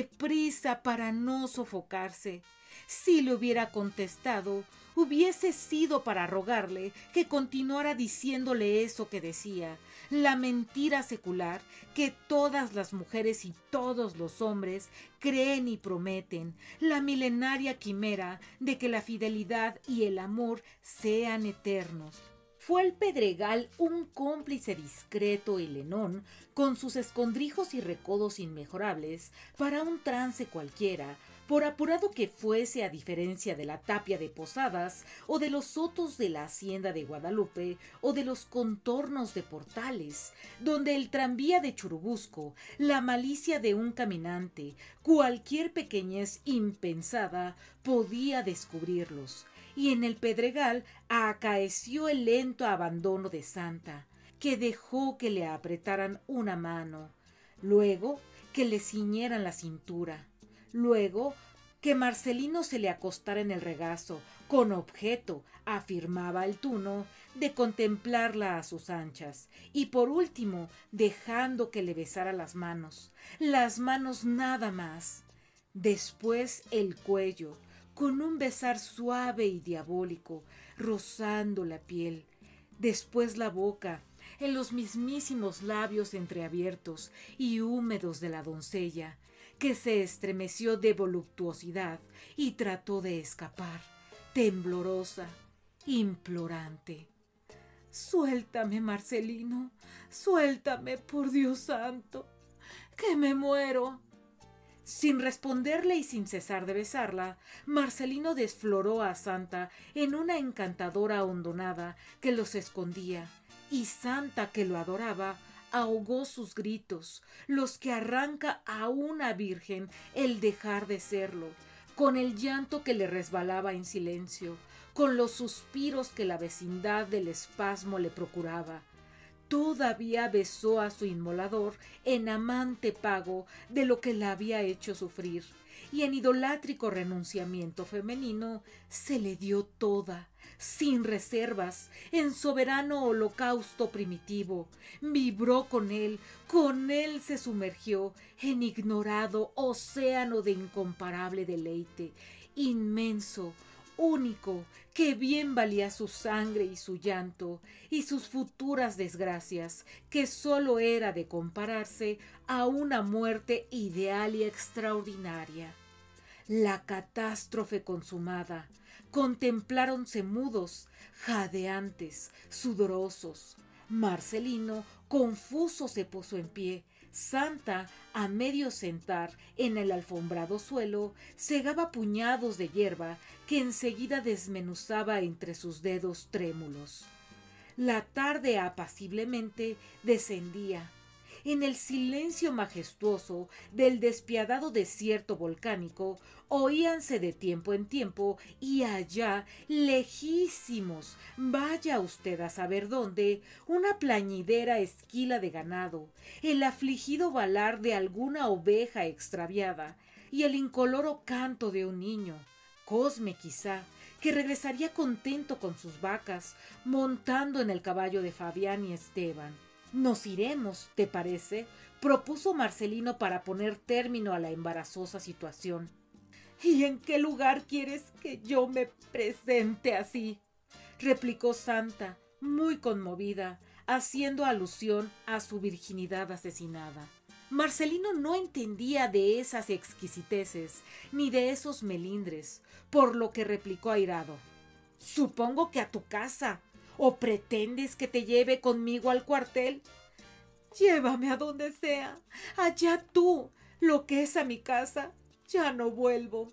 para no sofocarse. Si le hubiera contestado, hubiese sido para rogarle que continuara diciéndole eso que decía, la mentira secular que todas las mujeres y todos los hombres creen y prometen, la milenaria quimera de que la fidelidad y el amor sean eternos. Fue el Pedregal un cómplice discreto y lenón, con sus escondrijos y recodos inmejorables, para un trance cualquiera, Por apurado que fuese, a diferencia de la tapia de Posadas, o de los sotos de la hacienda de Guadalupe, o de los contornos de Portales, donde el tranvía de Churubusco, la malicia de un caminante, cualquier pequeñez impensada, podía descubrirlos, y en el Pedregal acaeció el lento abandono de Santa, que dejó que le apretaran una mano, luego que le ciñeran la cintura, luego que Marcelino se le acostara en el regazo, con objeto, afirmaba el tuno, de contemplarla a sus anchas, y por último dejando que le besara las manos nada más. Después el cuello, con un besar suave y diabólico, rozando la piel. Después la boca, en los mismísimos labios entreabiertos y húmedos de la doncella, que se estremeció de voluptuosidad y trató de escapar, temblorosa, implorante. Suéltame, Marcelino, suéltame, por Dios santo, que me muero. Sin responderle y sin cesar de besarla, Marcelino desfloró a Santa en una encantadora hondonada que los escondía, y Santa, que lo adoraba, ahogó sus gritos, los que arranca a una virgen el dejar de serlo, con el llanto que le resbalaba en silencio, con los suspiros que la vecindad del espasmo le procuraba. Todavía besó a su inmolador en amante pago de lo que la había hecho sufrir, y en idolátrico renunciamiento femenino se le dio toda, sin reservas, en soberano holocausto primitivo. Vibró con él se sumergió en ignorado océano de incomparable deleite, inmenso, único, que bien valía su sangre y su llanto, y sus futuras desgracias, que sólo era de compararse a una muerte ideal y extraordinaria. La catástrofe consumada, contempláronse mudos, jadeantes, sudorosos. Marcelino, confuso, se puso en pie. Santa, a medio sentar en el alfombrado suelo, segaba puñados de hierba que enseguida desmenuzaba entre sus dedos trémulos. La tarde apaciblemente descendía. En el silencio majestuoso del despiadado desierto volcánico oíanse de tiempo en tiempo y allá, lejísimos, vaya usted a saber dónde, una plañidera esquila de ganado, el afligido balar de alguna oveja extraviada y el incoloro canto de un niño, Cosme quizá, que regresaría contento con sus vacas, montando en el caballo de Fabián y Esteban. «Nos iremos, ¿te parece?», propuso Marcelino para poner término a la embarazosa situación. «¿Y en qué lugar quieres que yo me presente así?», replicó Santa, muy conmovida, haciendo alusión a su virginidad asesinada. Marcelino no entendía de esas exquisiteces ni de esos melindres, por lo que replicó airado: «Supongo que a tu casa. ¿O pretendes que te lleve conmigo al cuartel?». «Llévame a donde sea. Allá tú. Lo que es a mi casa, ya no vuelvo».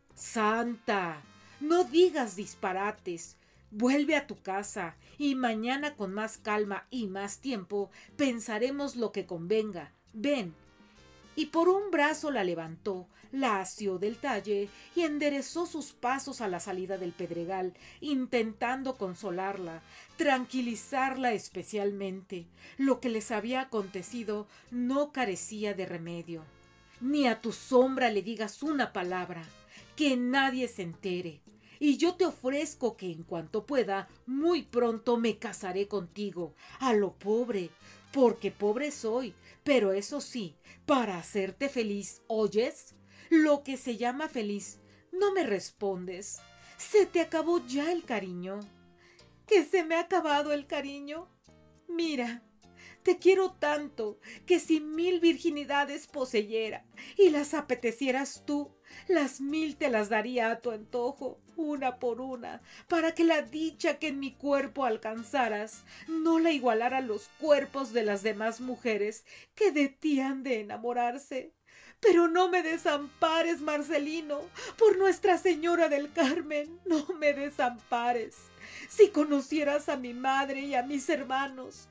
«Santa, no digas disparates. Vuelve a tu casa y mañana, con más calma y más tiempo, pensaremos lo que convenga. Ven». Y por un brazo la levantó, la asió del talle y enderezó sus pasos a la salida del Pedregal, intentando consolarla, tranquilizarla especialmente. Lo que les había acontecido no carecía de remedio. «Ni a tu sombra le digas una palabra, que nadie se entere. Y yo te ofrezco que en cuanto pueda, muy pronto me casaré contigo, a lo pobre, porque pobre soy, pero eso sí, para hacerte feliz, ¿oyes? Lo que se llama feliz. No me respondes. ¿Se te acabó ya el cariño?». «¿Que se me ha acabado el cariño? Mira, te quiero tanto que si 1000 virginidades poseyera y las apetecieras tú, las 1000 te las daría a tu antojo, una por una, para que la dicha que en mi cuerpo alcanzaras no la igualara a los cuerpos de las demás mujeres que de ti han de enamorarse. Pero no me desampares, Marcelino, por Nuestra Señora del Carmen, no me desampares. Si conocieras a mi madre y a mis hermanos,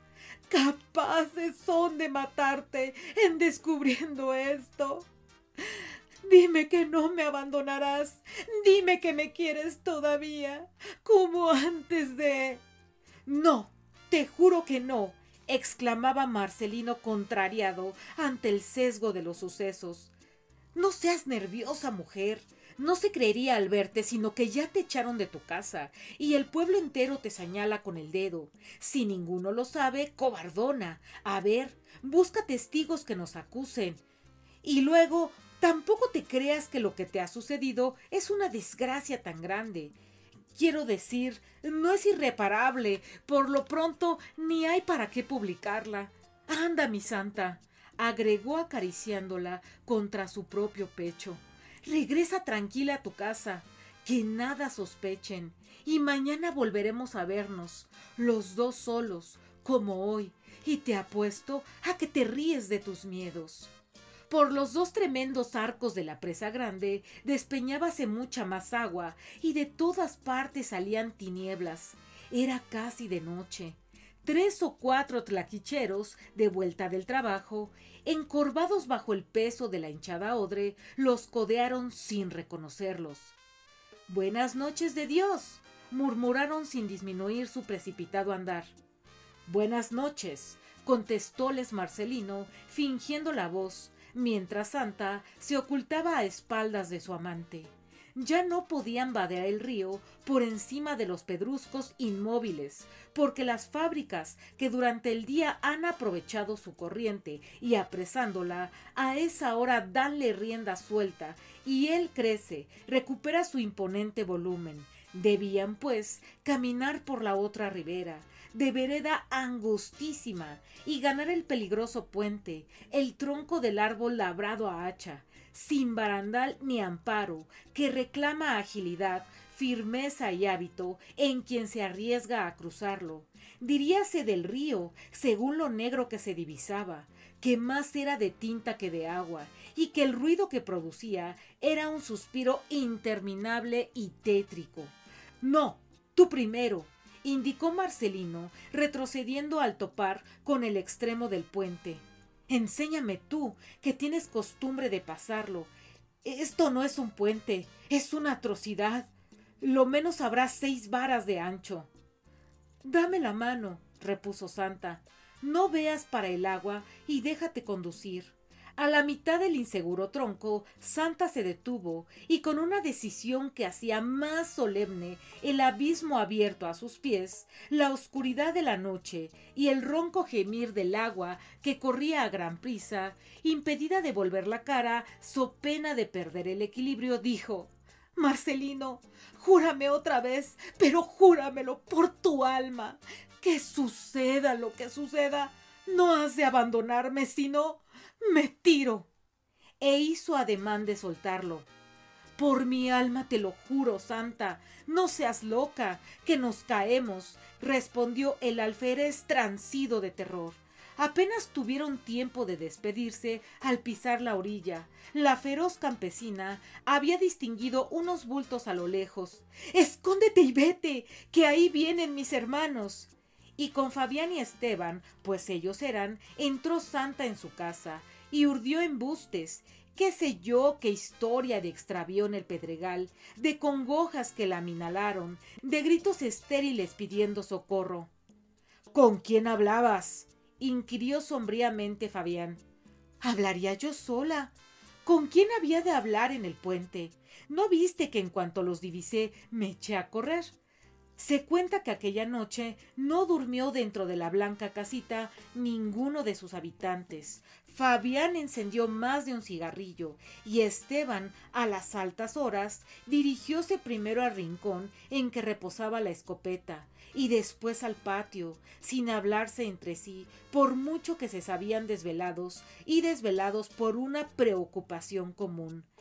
capaces son de matarte en descubriendo esto. Dime que no me abandonarás, dime que me quieres todavía, como antes de... No, te juro que no, exclamaba Marcelino contrariado ante el sesgo de los sucesos. No seas nerviosa, mujer. No se creería al verte, sino que ya te echaron de tu casa y el pueblo entero te señala con el dedo. Si ninguno lo sabe, cobardona. A ver, busca testigos que nos acusen. Y luego, tampoco te creas que lo que te ha sucedido es una desgracia tan grande. Quiero decir, no es irreparable. Por lo pronto, ni hay para qué publicarla. Anda, mi santa, agregó acariciándola contra su propio pecho. Regresa tranquila a tu casa, que nada sospechen, y mañana volveremos a vernos, los dos solos, como hoy, y te apuesto a que te ríes de tus miedos. Por los dos tremendos arcos de la presa grande despeñábase mucha más agua y de todas partes salían tinieblas. Era casi de noche. 3 o 4 tlaquicheros, de vuelta del trabajo, encorvados bajo el peso de la hinchada odre, los codearon sin reconocerlos. «Buenas noches de Dios», murmuraron sin disminuir su precipitado andar. «Buenas noches», contestóles Marcelino, fingiendo la voz, mientras Santa se ocultaba a espaldas de su amante. Ya no podían vadear el río por encima de los pedruscos inmóviles, porque las fábricas que durante el día han aprovechado su corriente y apresándola, a esa hora danle rienda suelta y él crece, recupera su imponente volumen. Debían, pues, caminar por la otra ribera, de vereda angustísima, y ganar el peligroso puente, el tronco del árbol labrado a hacha, sin barandal ni amparo, que reclama agilidad, firmeza y hábito en quien se arriesga a cruzarlo. Diríase del río, según lo negro que se divisaba, que más era de tinta que de agua, y que el ruido que producía era un suspiro interminable y tétrico. «No, tú primero», indicó Marcelino, retrocediendo al topar con el extremo del puente. «Enséñame tú, que tienes costumbre de pasarlo. Esto no es un puente, es una atrocidad. Lo menos habrá 6 varas de ancho». «Dame la mano», repuso Santa. «No veas para el agua y déjate conducir». A la mitad del inseguro tronco, Santa se detuvo y con una decisión que hacía más solemne el abismo abierto a sus pies, la oscuridad de la noche y el ronco gemir del agua que corría a gran prisa, impedida de volver la cara, so pena de perder el equilibrio, dijo: «Marcelino, júrame otra vez, pero júramelo por tu alma, que suceda lo que suceda, no has de abandonarme, sino me tiro». E hizo ademán de soltarlo. «Por mi alma te lo juro, Santa, no seas loca, que nos caemos», respondió el alférez transido de terror. Apenas tuvieron tiempo de despedirse al pisar la orilla. La feroz campesina había distinguido unos bultos a lo lejos. «Escóndete y vete, que ahí vienen mis hermanos». Y con Fabián y Esteban, pues ellos eran, entró Santa en su casa y urdió embustes, qué sé yo, qué historia de extravío en el pedregal, de congojas que la aminalaron, de gritos estériles pidiendo socorro. «¿Con quién hablabas?», inquirió sombríamente Fabián. «¿Hablaría yo sola? ¿Con quién había de hablar en el puente? ¿No viste que en cuanto los divisé me eché a correr?» Se cuenta que aquella noche no durmió dentro de la blanca casita ninguno de sus habitantes. Fabián encendió más de un cigarrillo y Esteban, a las altas horas, dirigióse primero al rincón en que reposaba la escopeta y después al patio, sin hablarse entre sí, por mucho que se sabían desvelados y desvelados por una preocupación común.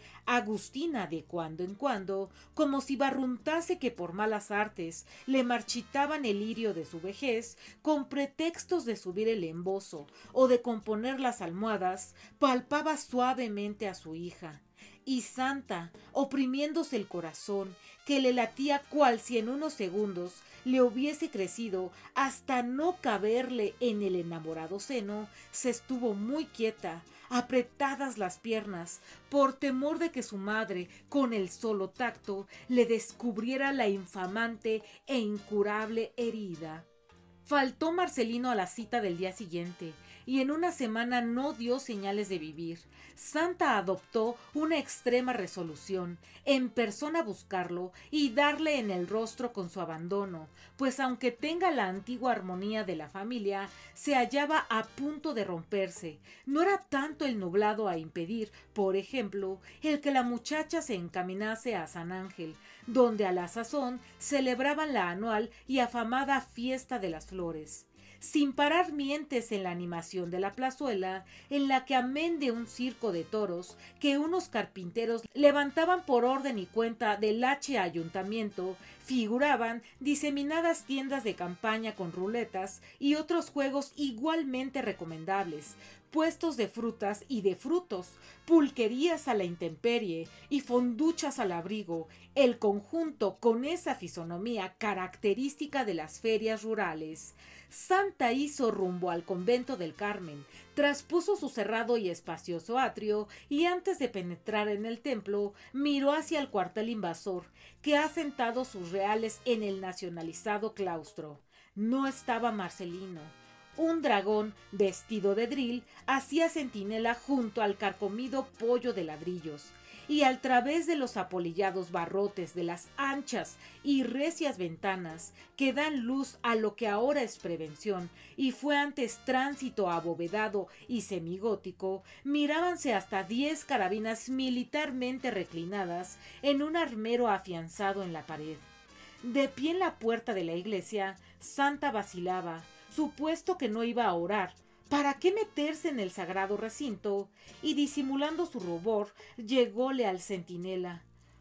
Agustina, de cuando en cuando, como si barruntase que por malas artes le marchitaban el lirio de su vejez, con pretextos de subir el embozo o de componer las almohadas, palpaba suavemente a su hija. Y Santa, oprimiéndose el corazón, que le latía cual si en unos segundos le hubiese crecido hasta no caberle en el enamorado seno, se estuvo muy quieta, apretadas las piernas, por temor de que su madre, con el solo tacto, le descubriera la infamante e incurable herida. Faltó Marcelino a la cita del día siguiente, y en una semana no dio señales de vivir. Santa adoptó una extrema resolución, en persona buscarlo y darle en el rostro con su abandono, pues aunque tenga la antigua armonía de la familia, se hallaba a punto de romperse. No era tanto el nublado a impedir, por ejemplo, el que la muchacha se encaminase a San Ángel, donde a la sazón celebraban la anual y afamada fiesta de las flores. Sin parar mientes en la animación de la plazuela, en la que amén de un circo de toros que unos carpinteros levantaban por orden y cuenta del H ayuntamiento, figuraban diseminadas tiendas de campaña con ruletas y otros juegos igualmente recomendables, puestos de frutas y de frutos, pulquerías a la intemperie y fonduchas al abrigo, el conjunto con esa fisonomía característica de las ferias rurales. Santa hizo rumbo al convento del Carmen, traspuso su cerrado y espacioso atrio y antes de penetrar en el templo miró hacia el cuartel invasor, que ha sentado sus reales en el nacionalizado claustro. No estaba Marcelino. Un dragón, vestido de dril, hacía centinela junto al carcomido pollo de ladrillos, y al través de los apolillados barrotes de las anchas y recias ventanas que dan luz a lo que ahora es prevención y fue antes tránsito abovedado y semigótico, mirábanse hasta 10 carabinas militarmente reclinadas en un armero afianzado en la pared. De pie en la puerta de la iglesia, Santa vacilaba, supuesto que no iba a orar. ¿Para qué meterse en el sagrado recinto? Y disimulando su rubor, llególe al centinela.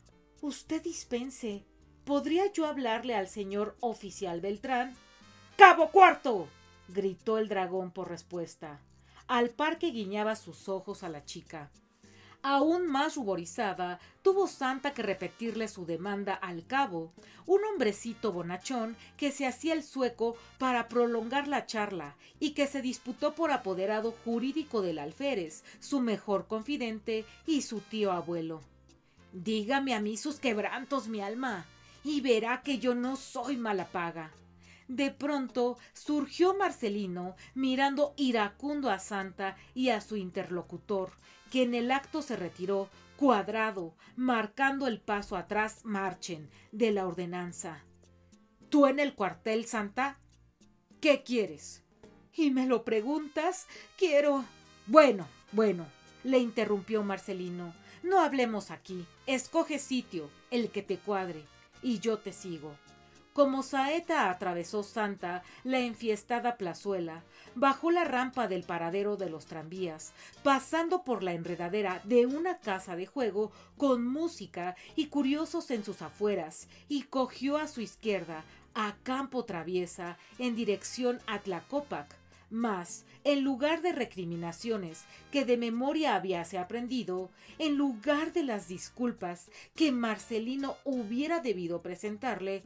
Usted dispense, ¿podría yo hablarle al señor oficial Beltrán? ¡Cabo cuarto! Gritó el dragón por respuesta, al par que guiñaba sus ojos a la chica. Aún más ruborizada, tuvo Santa que repetirle su demanda al cabo, un hombrecito bonachón que se hacía el sueco para prolongar la charla y que se disputó por apoderado jurídico del alférez, su mejor confidente y su tío abuelo. Dígame a mí sus quebrantos, mi alma, y verá que yo no soy mala paga. De pronto surgió Marcelino mirando iracundo a Santa y a su interlocutor, que en el acto se retiró, cuadrado, marcando el paso atrás, marchen, de la ordenanza. ¿Tú en el cuartel, Santa? ¿Qué quieres? ¿Y me lo preguntas? Quiero... Bueno, le interrumpió Marcelino, no hablemos aquí, escoge sitio, el que te cuadre, y yo te sigo. Como saeta atravesó Santa la enfiestada plazuela, bajó la rampa del paradero de los tranvías, pasando por la enredadera de una casa de juego con música y curiosos en sus afueras, y cogió a su izquierda, a campo traviesa, en dirección a Tlacopac. Mas, en lugar de recriminaciones que de memoria habíase aprendido, en lugar de las disculpas que Marcelino hubiera debido presentarle,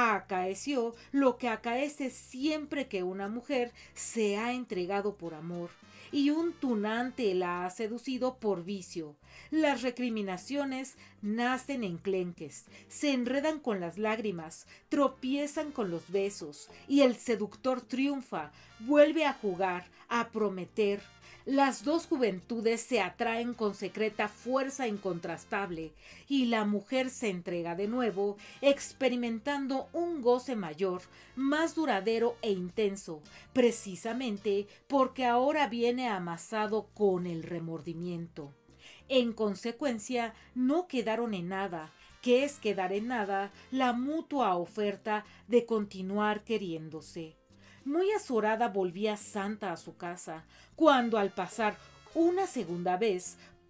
acaeció lo que acaece siempre que una mujer se ha entregado por amor y un tunante la ha seducido por vicio. Las recriminaciones nacen enclenques, se enredan con las lágrimas, tropiezan con los besos, y el seductor triunfa, vuelve a jugar, a prometer. Las dos juventudes se atraen con secreta fuerza incontrastable, y la mujer se entrega de nuevo, experimentando un goce mayor, más duradero e intenso, precisamente porque ahora viene amasado con el remordimiento. En consecuencia, no quedaron en nada, que es quedar en nada, la mutua oferta de continuar queriéndose. Muy azorada volvía Santa a su casa, cuando al pasar una segunda vez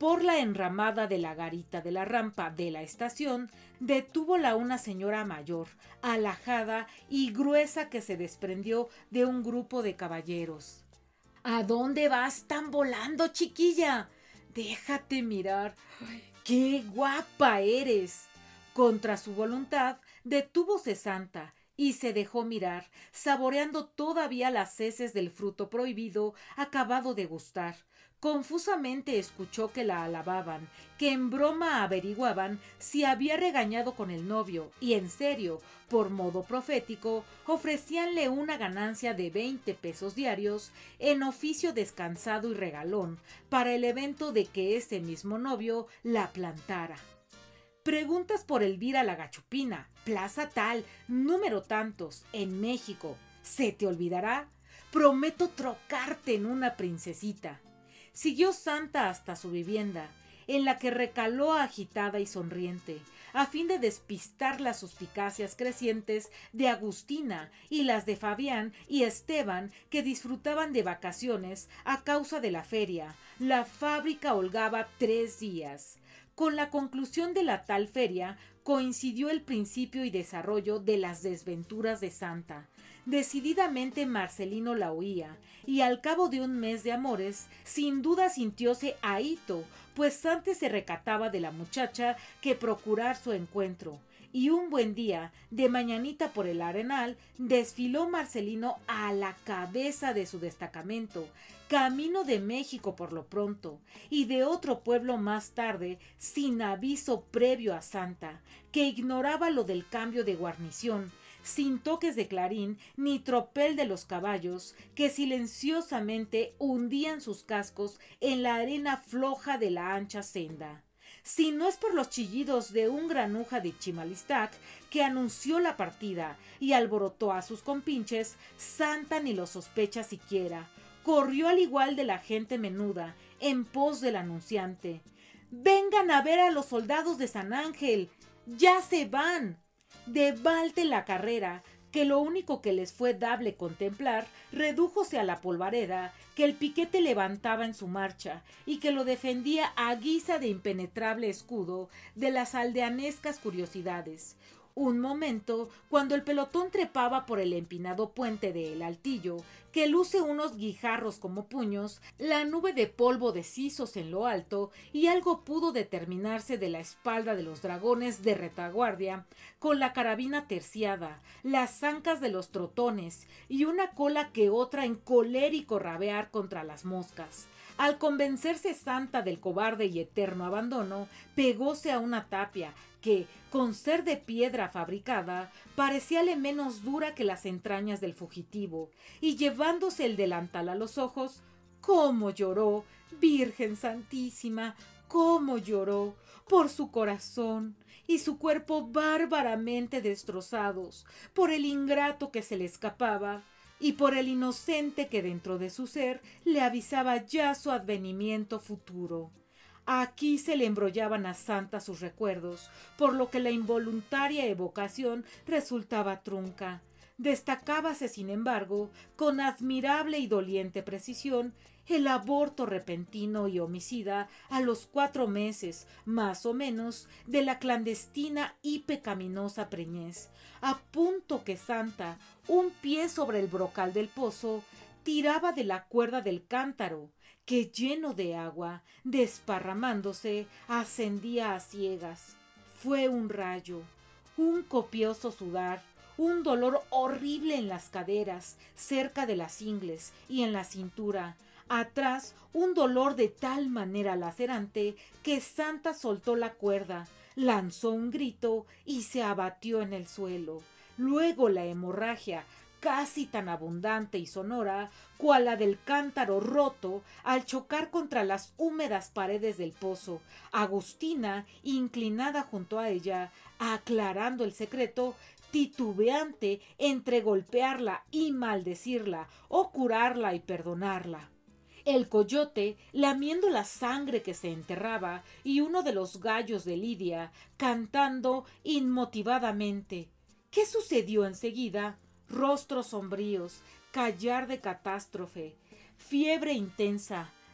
Por la enramada de la garita de la rampa de la estación, detúvola una señora mayor, alajada y gruesa que se desprendió de un grupo de caballeros. ¿A dónde vas tan volando, chiquilla? Déjate mirar. ¡Qué guapa eres! Contra su voluntad, detúvose Santa y se dejó mirar, saboreando todavía las heces del fruto prohibido acabado de gustar. Confusamente escuchó que la alababan, que en broma averiguaban si había regañado con el novio, y en serio, por modo profético, ofrecíanle una ganancia de 20 pesos diarios en oficio descansado y regalón para el evento de que ese mismo novio la plantara. Preguntas por Elvira la Gachupina, plaza tal, número tantos, en México. ¿Se te olvidará? Prometo trocarte en una princesita. Siguió Santa hasta su vivienda, en la que recaló agitada y sonriente, a fin de despistar las suspicacias crecientes de Agustina y las de Fabián y Esteban, que disfrutaban de vacaciones a causa de la feria. La fábrica holgaba 3 días. Con la conclusión de la tal feria coincidió el principio y desarrollo de las desventuras de Santa. Decididamente Marcelino la oía, y al cabo de un mes de amores, sin duda sintióse ahito, pues antes se recataba de la muchacha que procurar su encuentro. Y un buen día, de mañanita por el arenal, desfiló Marcelino a la cabeza de su destacamento, camino de México por lo pronto, y de otro pueblo más tarde, sin aviso previo a Santa, que ignoraba lo del cambio de guarnición, sin toques de clarín ni tropel de los caballos, que silenciosamente hundían sus cascos en la arena floja de la ancha senda. Si no es por los chillidos de un granuja de Chimalistac que anunció la partida y alborotó a sus compinches, Santa ni lo sospecha siquiera. Corrió al igual de la gente menuda, en pos del anunciante. ¡Vengan a ver a los soldados de San Ángel! ¡Ya se van! De balte la carrera, que lo único que les fue dable contemplar redújose a la polvareda que el piquete levantaba en su marcha y que lo defendía a guisa de impenetrable escudo de las aldeanescas curiosidades. Un momento, cuando el pelotón trepaba por el empinado puente de El Altillo, que luce unos guijarros como puños, la nube de polvo de sisos en lo alto, y algo pudo determinarse de la espalda de los dragones de retaguardia, con la carabina terciada, las ancas de los trotones, y una cola que otra en colérico rabear contra las moscas. Al convencerse Santa del cobarde y eterno abandono, pegóse a una tapia, que, con ser de piedra fabricada, parecíale menos dura que las entrañas del fugitivo, y llevándose el delantal a los ojos, ¡cómo lloró, Virgen Santísima! ¡Cómo lloró! Por su corazón y su cuerpo bárbaramente destrozados, por el ingrato que se le escapaba, y por el inocente que dentro de su ser le avisaba ya su advenimiento futuro. Aquí se le embrollaban a Santa sus recuerdos, por lo que la involuntaria evocación resultaba trunca. Destacábase, sin embargo, con admirable y doliente precisión, el aborto repentino y homicida a los 4 meses, más o menos, de la clandestina y pecaminosa preñez, a punto que Santa, un pie sobre el brocal del pozo, tiraba de la cuerda del cántaro, que lleno de agua, desparramándose, ascendía a ciegas. Fue un rayo, un copioso sudar, un dolor horrible en las caderas, cerca de las ingles y en la cintura. Atrás, un dolor de tal manera lacerante que Santa soltó la cuerda, lanzó un grito y se abatió en el suelo. Luego la hemorragia, casi tan abundante y sonora cual la del cántaro roto al chocar contra las húmedas paredes del pozo. Agustina, inclinada junto a ella, aclarando el secreto, titubeante entre golpearla y maldecirla, o curarla y perdonarla. El coyote, lamiendo la sangre que se enterraba, y uno de los gallos de Lidia, cantando inmotivadamente. ¿Qué sucedió enseguida? Rostros sombríos, callar de catástrofe, fiebre intensa,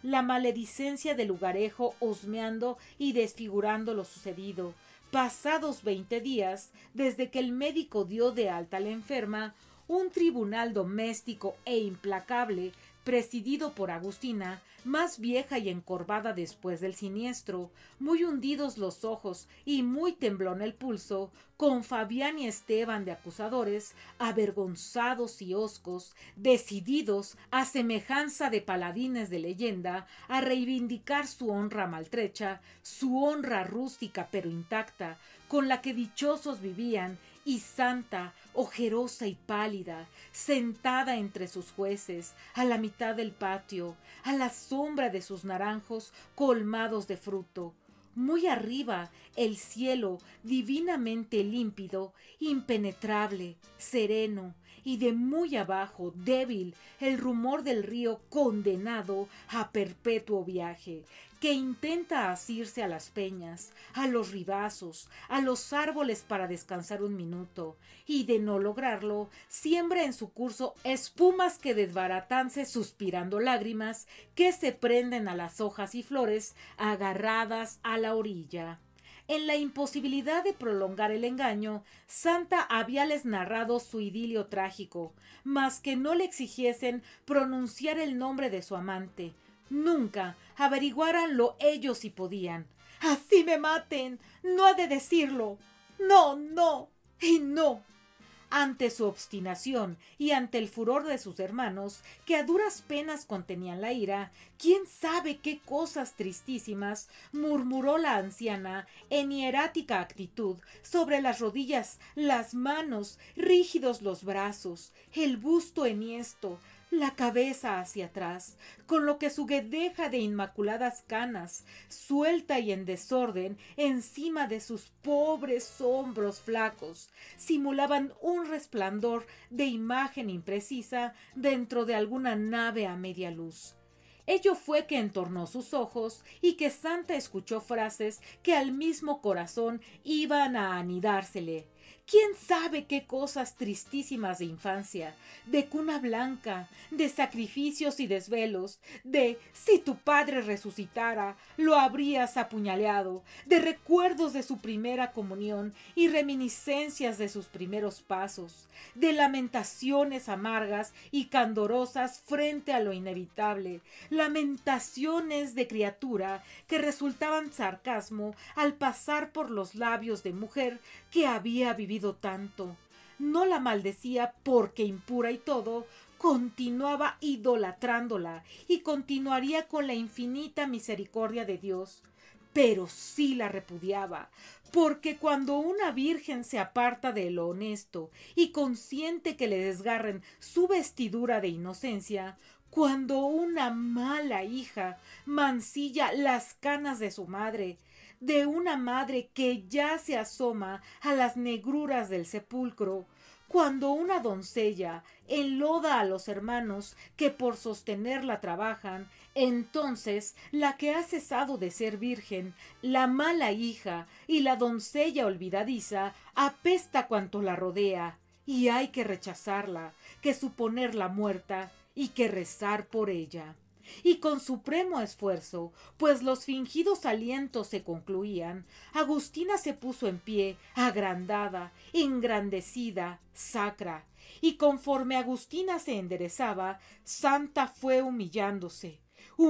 la maledicencia del lugarejo husmeando y desfigurando lo sucedido. Pasados 20 días, desde que el médico dio de alta a la enferma, un tribunal doméstico e implacable, presidido por Agustina, más vieja y encorvada después del siniestro, muy hundidos los ojos y muy temblón el pulso, con Fabián y Esteban de acusadores, avergonzados y hoscos, decididos, a semejanza de paladines de leyenda, a reivindicar su honra maltrecha, su honra rústica pero intacta, con la que dichosos vivían, y Santa, ojerosa y pálida, sentada entre sus jueces, a la mitad del patio, a la sombra de sus naranjos colmados de fruto. Muy arriba, el cielo, divinamente límpido, impenetrable, sereno, y de muy abajo, débil, el rumor del río condenado a perpetuo viaje, que intenta asirse a las peñas, a los ribazos, a los árboles para descansar un minuto, y de no lograrlo, siembra en su curso espumas que desbaratanse suspirando lágrimas que se prenden a las hojas y flores agarradas a la orilla. En la imposibilidad de prolongar el engaño, Santa habíales narrado su idilio trágico, mas que no le exigiesen pronunciar el nombre de su amante. Nunca averiguáranlo ellos si podían. ¡Así me maten! ¡No ha de decirlo! ¡No, no y no! Ante su obstinación y ante el furor de sus hermanos, que a duras penas contenían la ira, quién sabe qué cosas tristísimas murmuró la anciana en hierática actitud, sobre las rodillas, las manos, rígidos los brazos, el busto enhiesto, la cabeza hacia atrás, con lo que su guedeja de inmaculadas canas, suelta y en desorden, encima de sus pobres hombros flacos, simulaban un resplandor de imagen imprecisa dentro de alguna nave a media luz. Ello fue que entornó sus ojos y que Santa escuchó frases que al mismo corazón iban a anidársele. ¿Quién sabe qué cosas tristísimas de infancia, de cuna blanca, de sacrificios y desvelos, de si tu padre resucitara, lo habrías apuñaleado, de recuerdos de su primera comunión y reminiscencias de sus primeros pasos, de lamentaciones amargas y candorosas frente a lo inevitable, lamentaciones de criatura que resultaban sarcasmo al pasar por los labios de mujer que había vivido tanto. No la maldecía porque impura y todo, continuaba idolatrándola y continuaría con la infinita misericordia de Dios. Pero sí la repudiaba, porque cuando una virgen se aparta de lo honesto y consiente que le desgarren su vestidura de inocencia, cuando una mala hija mancilla las canas de su madre, de una madre que ya se asoma a las negruras del sepulcro, cuando una doncella enloda a los hermanos que por sostenerla trabajan, entonces la que ha cesado de ser virgen, la mala hija y la doncella olvidadiza, apesta cuanto la rodea, y hay que rechazarla, que suponerla muerta y que rezar por ella. Y con supremo esfuerzo, pues los fingidos alientos se concluían, Agustina se puso en pie, agrandada, engrandecida, sacra, y conforme Agustina se enderezaba, Santa fue humillándose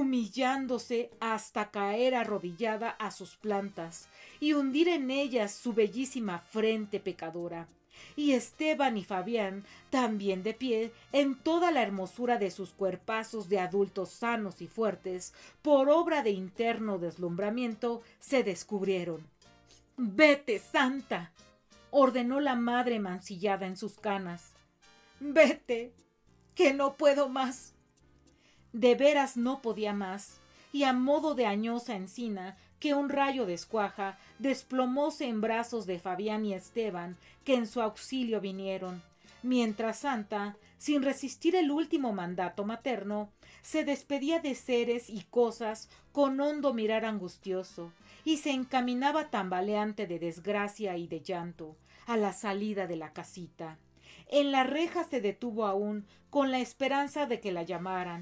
hasta caer arrodillada a sus plantas y hundir en ellas su bellísima frente pecadora. Y Esteban y Fabián, también de pie, en toda la hermosura de sus cuerpazos de adultos sanos y fuertes, por obra de interno deslumbramiento, se descubrieron. «¡Vete, Santa!», ordenó la madre mancillada en sus canas. «¡Vete, que no puedo más!». De veras no podía más, y a modo de añosa encina que un rayo descuaja, desplomóse en brazos de Fabián y Esteban, que en su auxilio vinieron, mientras Santa, sin resistir el último mandato materno, se despedía de seres y cosas con hondo mirar angustioso, y se encaminaba tambaleante de desgracia y de llanto a la salida de la casita. En la reja se detuvo aún, con la esperanza de que la llamaran.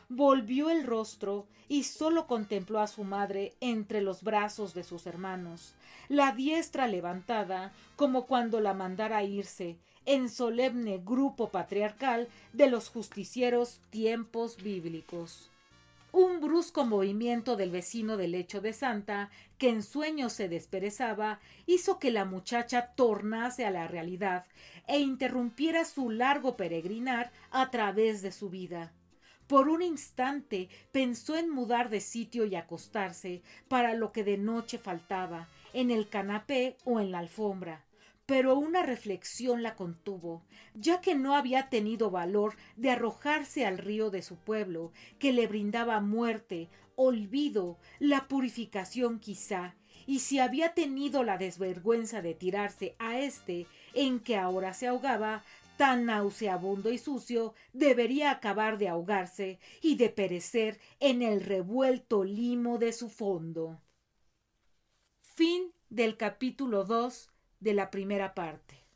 Volvió el rostro y solo contempló a su madre entre los brazos de sus hermanos, la diestra levantada como cuando la mandara irse en solemne grupo patriarcal de los justicieros tiempos bíblicos. Un brusco movimiento del vecino del lecho de Santa, que en sueños se desperezaba, hizo que la muchacha tornase a la realidad e interrumpiera su largo peregrinar a través de su vida. Por un instante pensó en mudar de sitio y acostarse, para lo que de noche faltaba, en el canapé o en la alfombra. Pero una reflexión la contuvo, ya que no había tenido valor de arrojarse al río de su pueblo, que le brindaba muerte, olvido, la purificación quizá, y si había tenido la desvergüenza de tirarse a este, en que ahora se ahogaba, tan nauseabundo y sucio, debería acabar de ahogarse y de perecer en el revuelto limo de su fondo. Fin del capítulo 2 de la primera parte.